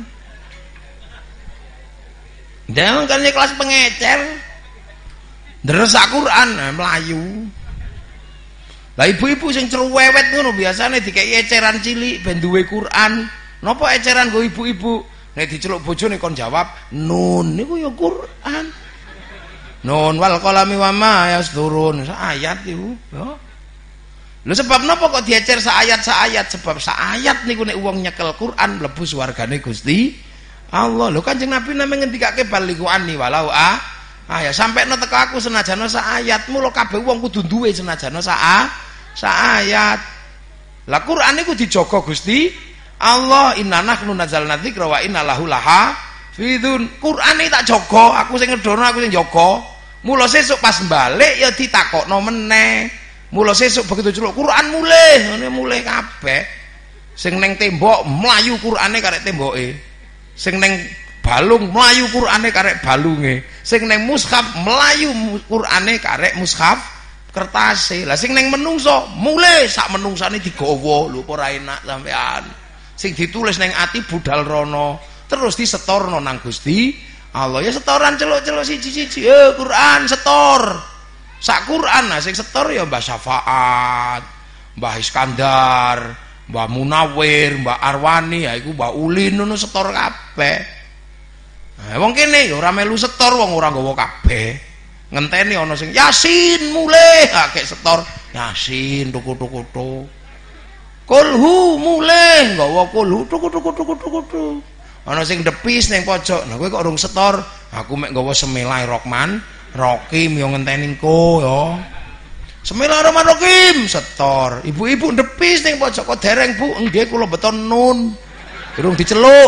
S2: jangan kan kelas pengecer ndres Al-Qur'an melayu. Lah ibu-ibu sing cerewet ngono biasane dikei eceran cilik ben duwe Qur'an. Napa eceran go ibu-ibu? Nek diceluk bojone kon jawab nun niku ya Quran. Nun wal qalami wa ma yasturun. Ayat iku, ya. Lho sebab napa kok diecer saayat-saayat? Sebab saayat niku nek wong nyekel Quran mlebu swargane Gusti Allah. Lho Kanjeng Nabi namung ngendikake baliku ani walau a ah ya sampai no teko aku senajana saayat. Mula kabeh wong kudu duwe senajana sa saayat. Lah Quran niku dijaga Gusti Allah. Inna nahnu nazzalna dzikra wa inna lahu lahafizun. Quran iki tak jaga, aku sing ngedono, aku sing jaga. Mula sesuk pas balik ya ditakokno meneh. Mula sesuk begitu celuk Quran mulih, ngene mulih kabeh. Sing ning tembok mlayu Qurane karek temboke. Sing ning balung mlayu Qurane karek balunge. Sing ning mushaf mlayu Qurane karek mushaf kertase. Lah sing ning menungso mulih sak menungsane digawa. Lho ora enak sampean. Sing ditulis neng ati budal rono terus disetorno nang Gusti Allah. Ya setoran celuk-celuk siji-siji. Eh Quran setor. Sak Quran nah sing setor ya Mbah Syafaat, Mbah Iskandar, Mbah Munawir, Mbah Arwani, ya iku Mbah Ulin ngono setor kabeh. Nah, wong kene ya ora melu setor, wong ora nggawa kabeh. Ngenteni ana sing Yasin mulih, akeh setor Yasin tuku-tuku. Kulhu mulih nggawa kulhu tuku-tuku-tuku-tuku. Ana sing depis ning pojok. Nah kowe kok urung setor, aku mek nggawa Semilai-Rahman Rokim yo ngenteni engko yo. Bismillahirrahmanirrahim setor. Ibu-ibu ndepis ning pojok kok dereng Bu, nggih kula beton nun. Durung diceluk.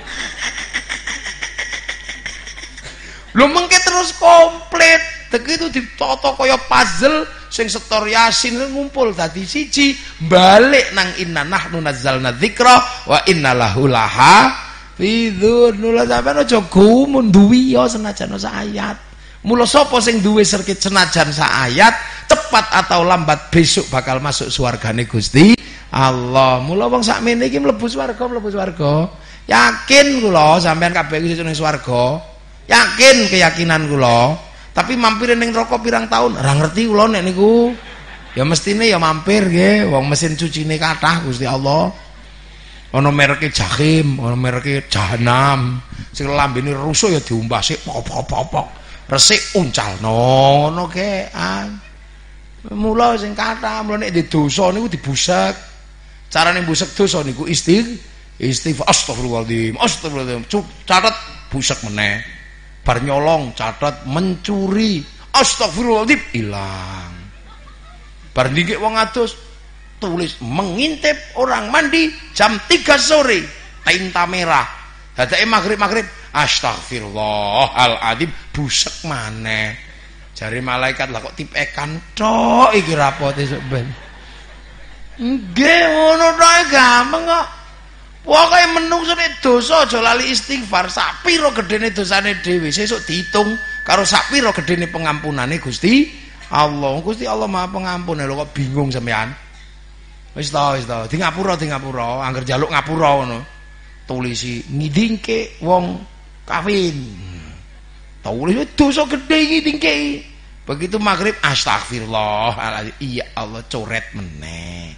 S2: Lho mengke terus komplit. Begitu ditata kaya puzzle sing setor Yasin ngumpul dadi siji, balik nang inna nahnu nazzalna dzikra wa inna lahu lahafizun. Lha sampeyan aja gumun duwi ya senajan saayat. Mula sapa sing duwe serkit senajan saayat cepat atau lambat besok bakal masuk swargane Gusti Allah. Mula wong sakmene iki mlebu swarga, mlebu swarga. Yakin kula sampean kabeh iki ning swarga. Yakin keyakinan kula. Tapi mampir ning neraka pirang tahun ora ngerti kula nek niku. Ya mestine ya mampir nggih, wong mesin cucine kathah Gusti Allah. Ana mereke Jahim, ana mereke Jahanam. Sing lambene rusuh ya diumbasi pop-pop-pop. Resik uncalno ngono kean. Mula sing kathah mula nek dosa niku dibusek. Carane busek dosa niku istig istighfar astagfirullahaladzim astagfirullahaladzim catat busek meneh. Bar nyolong catat mencuri astagfirullahaladzim ilang. Bar ndikik wong adus tulis mengintip orang mandi jam tiga sore tinta merah. Dadake magrib-magrib astagfirullahaladzim busek maneh. Jare malaikat lah kok tipekan tok iki rapote sok ben. Nggih ngono tok gampang kok. Pokoke menungso nek dosa aja lali istighfar. Sak pira gedene dosane dhewe sesuk diitung karo sak pira gedene pengampunane Gusti Allah. Gusti Allah Maha Pengampun. Lho kok bingung sampean. Wis ta wis ta. Di ngapura di ngapura, angger njaluk ngapura ngono. Tulisi ngidingke wong kawin. Tulis dosa gede iki dingke. Begitu maghrib astagfirullah. Iya Allah coret meneh.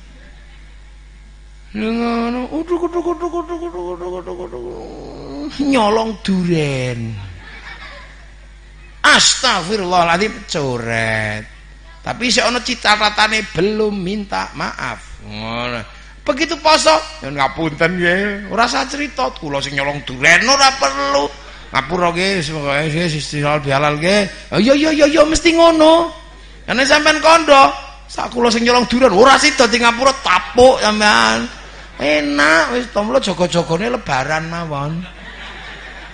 S2: Ngono nyolong duren. Astagfirullahaladzim coret. Tapi sik ana citatane belum minta maaf. Ngono. Begitu poso ya ngapunten nggih. Ora usah crita kula sing nyolong duren ora perlu. Ngapura nggih semoga istihalal bihalal nggih. Ya ya ya ya mesti ngono. Nek sampean kandha sak kula sing nyolong duren ora sida di ngapura tapuk sampean. Enak wis to mula jaga-jagane lebaran mawon.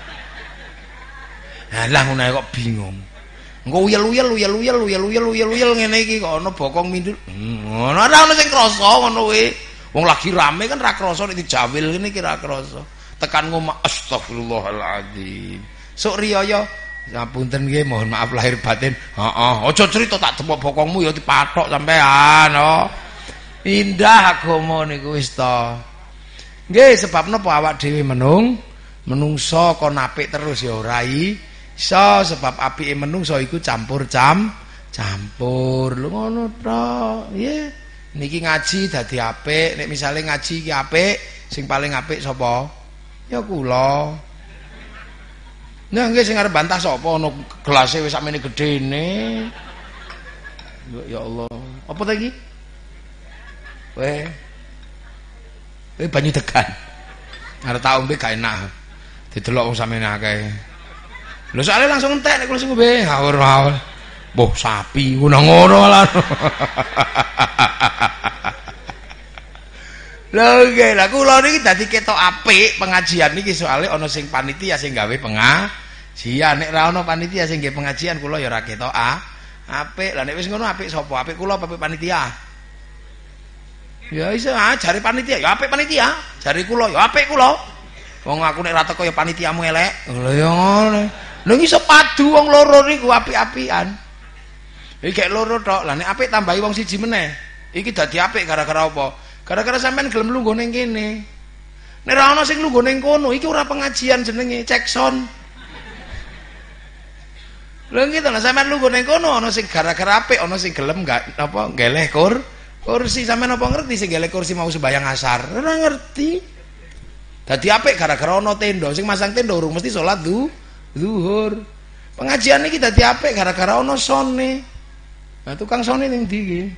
S2: Lah ngono kok bingung. Engko uyel-uyel uyel-uyel uyel-uyel uyel-uyel ngene iki kok ana bokong mindul. Ngono ora ana sing krasa ngono kuwi. Wong lagi rame kan ra krasa nek dijawil ngene iki ra krasa. Tekan ngomong astagfirullahaladzim. Sok riyaya sapunten nggih mohon maaf lahir batin. Heeh, aja cerita tak demok bokongmu ya dipathok sampean, oh. Indah agama niku wis to. Nggih sebab napa awak dhewe menung, menungso kon apik terus ya ora iso sebab apike menungso iku campur cam campur. Lho ngono to. Nggih. Niki ngaji dadi apik, nek misale ngaji iki apik, sing paling apik sapa? Ya kula. Nah nggih sing arep bantah sapa ana gelase wis sakmene gedene. Ya Allah. Apa ta iki? Weh. Weh banyu degan. Arep tak ombe gak enak. Didelok wong sampeyan akeh. Lho soalé langsung entek nek kula sing ngombe. Ngawur-ngawur. Mbah sapi ngono-ngono lah. Lho nggih, lah kula niki dadi ketok apik pengajian niki soalé ana sing panitia sing gawe pengajian. Nek ra ana panitia sing gawe pengajian kula ya ora ketok apik. Lah nek wis ngono apik sapa? Apik kula apa apik panitia? Ya iso ah jare panitia ya apik panitia, jare kula ya apik kula. Wong aku nek ra teko ya panitiamu elek. Lho ya ngono. Lho iso padu wong loro niku apik-apikan. Iki loro tok. Lah nek apik tambahi wong siji meneh. Iki dadi apik gara-gara apa? Gara-gara sampean gelem lungguh ning kene. Nek ra ana sing lungguh ning kono, iki ora pengajian jenenge, cek sound. Lho gitu lah sampean lungguh ning kono ana sing gara-gara apik, ana sing gelem enggak apa ngeleh kur. Kursi sampean apa ngerti sing ngeleh kursi mau sembayang asar? Ora ngerti. Dadi apik gara-gara ana tenda, sing masang tenda urung mesti salat du, zuhur. Pengajian iki dadi apik gara-gara ana sone. Nah tukang sone ning ndi iki?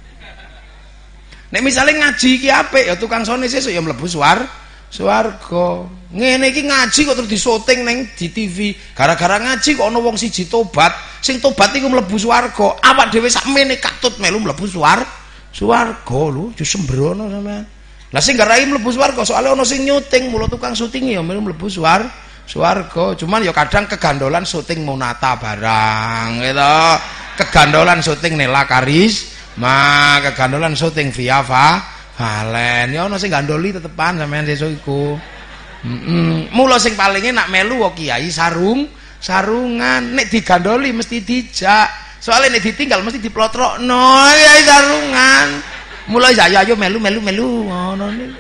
S2: Nek misale ngaji iki apik ya tukang sone sesuk ya mlebu suar swarga. Ngene iki ngaji kok terus disoting ning di T V. Gara-gara ngaji kok ana wong siji tobat, sing tobat iku mlebu swarga. Awak dhewe sakmene katut melu mlebu suar swarga lho, yo sembrono sampean. Lah sing garai mlebu swarga soalé ana sing nyuting, mula tukang syuting ya melu mlebu suar swarga. Cuman ya kadang kegandolan syuting Monata barang gitu. Kegandolan syuting Nela Karis, ma kegandolan syuting Via Va Valen. Ya ana sing gandoli tetepan sampean sesuk iku. Heeh. Mula sing paling enak melu kok kiai sarung, sarungan. Nek digandoli mesti dijak. Soalnya nek ditinggal mesti diplotrokno. Kiai sarungan. Mula ya ayo melu melu melu ngono niku.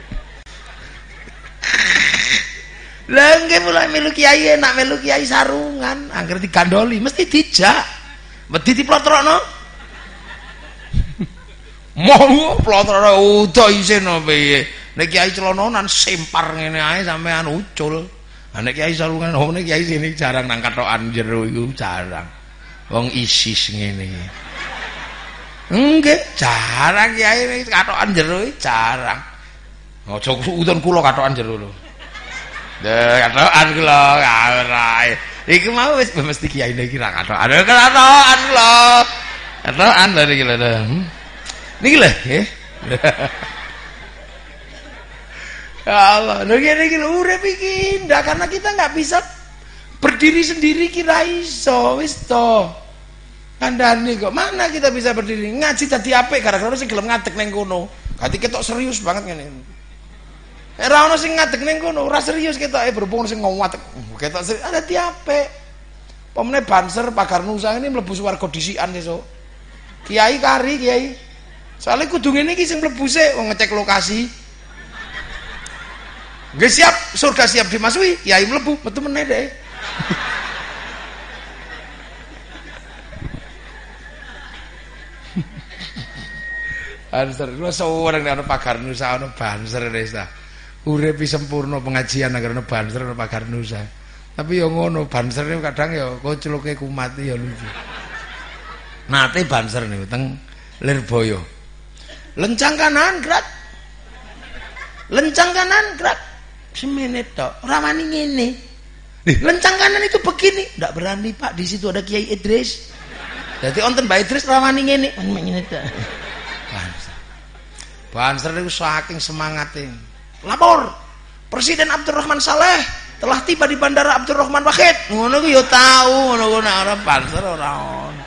S2: Lah nggih mulai melu kiai enak melu kiai sarungan. Angger digandoli mesti dijak. Wedi diplotrokno. Mau plotrokno udah isin piye. Nek kiai celononan sempar ngene ae sampean ucul. Lah nek kiai sarungan oh nek kiai sini jarang nang katokan jero iku jarang. Wong isis ngene. Nggih, jarang kiai katokan jero jarang. Aja udon kula katokan jero lho. Deh, katokan kula ora. Iki mau wis mesti kiai iki ra katokan. Katokan lho. Katokan lho iki lho. Niki lho, nggih. Ya Allah, lho ngene iki lho urip iki indah karena kita enggak bisa berdiri sendiri kira iso wis to. Kandhane kok mana kita bisa berdiri? Ngaji dadi apik gara-gara sing gelem ngadeg ning kono. Gati ketok serius banget ngene. Nek ora ono sing ngadeg ning kono, ora serius ketoke berhubung sing ngomong ketok serius dadi apik. Pemene banser pagar nusa ini mlebu swarga dhisikan sesuk. Kiai kari kiai. Soale kudu ngene iki sing mlebu sik wong ngecek lokasi. Nggih siap, surga siap dimasuki, kiai mlebu, metu meneh deh. Banser, lu seorang nek ana pagar nusa ana banser wis ta. Urip sempurna pengajian agar ana banser ana pagar nusa. Tapi ya ngono, banser kadang ya kocloke kumat ya lucu. Nate banser niku teng Lirboyo. Lencang kanan gerak. Lencang kanan gerak. Semene tok, ora wani ngene. Lencang kanan itu begini, ndak berani Pak, di situ ada Kiai Idris. Jadi onten Mbak Idris ora wani ngene. Ngene tok. Banser. Banser niku saking semangate. Lapor. Presiden Abdurrahman Saleh telah tiba di Bandara Abdurrahman Wahid. Ngono ku ya tau, ngono ku nek ora banser ora ono.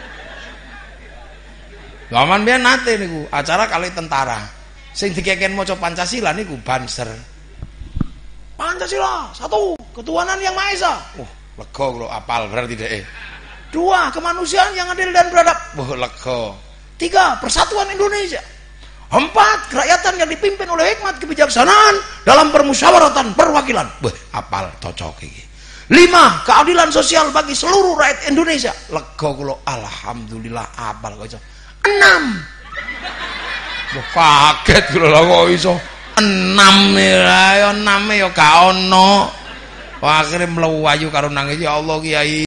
S2: Laman biyen nate niku acara kali tentara. Sing dikeken maca Pancasila niku banser. Pancasila, satu, ketuhanan yang Maha Esa. Wah, oh, lega kula apal berarti dhek. Dua, kemanusiaan yang adil dan beradab. Wah, oh, lega. Tiga, persatuan Indonesia. Empat, kerakyatan yang dipimpin oleh hikmat kebijaksanaan dalam permusyawaratan perwakilan. Wah, apal cocok iki. Lima, keadilan sosial bagi seluruh rakyat Indonesia. Lega kula, alhamdulillah apal kok. Enam. Wah, kaget kula lha kok iso enam ya, enam ya gak ono. Wah, akhirnya mlebu ayu karo nangis, ya Allah Kiai.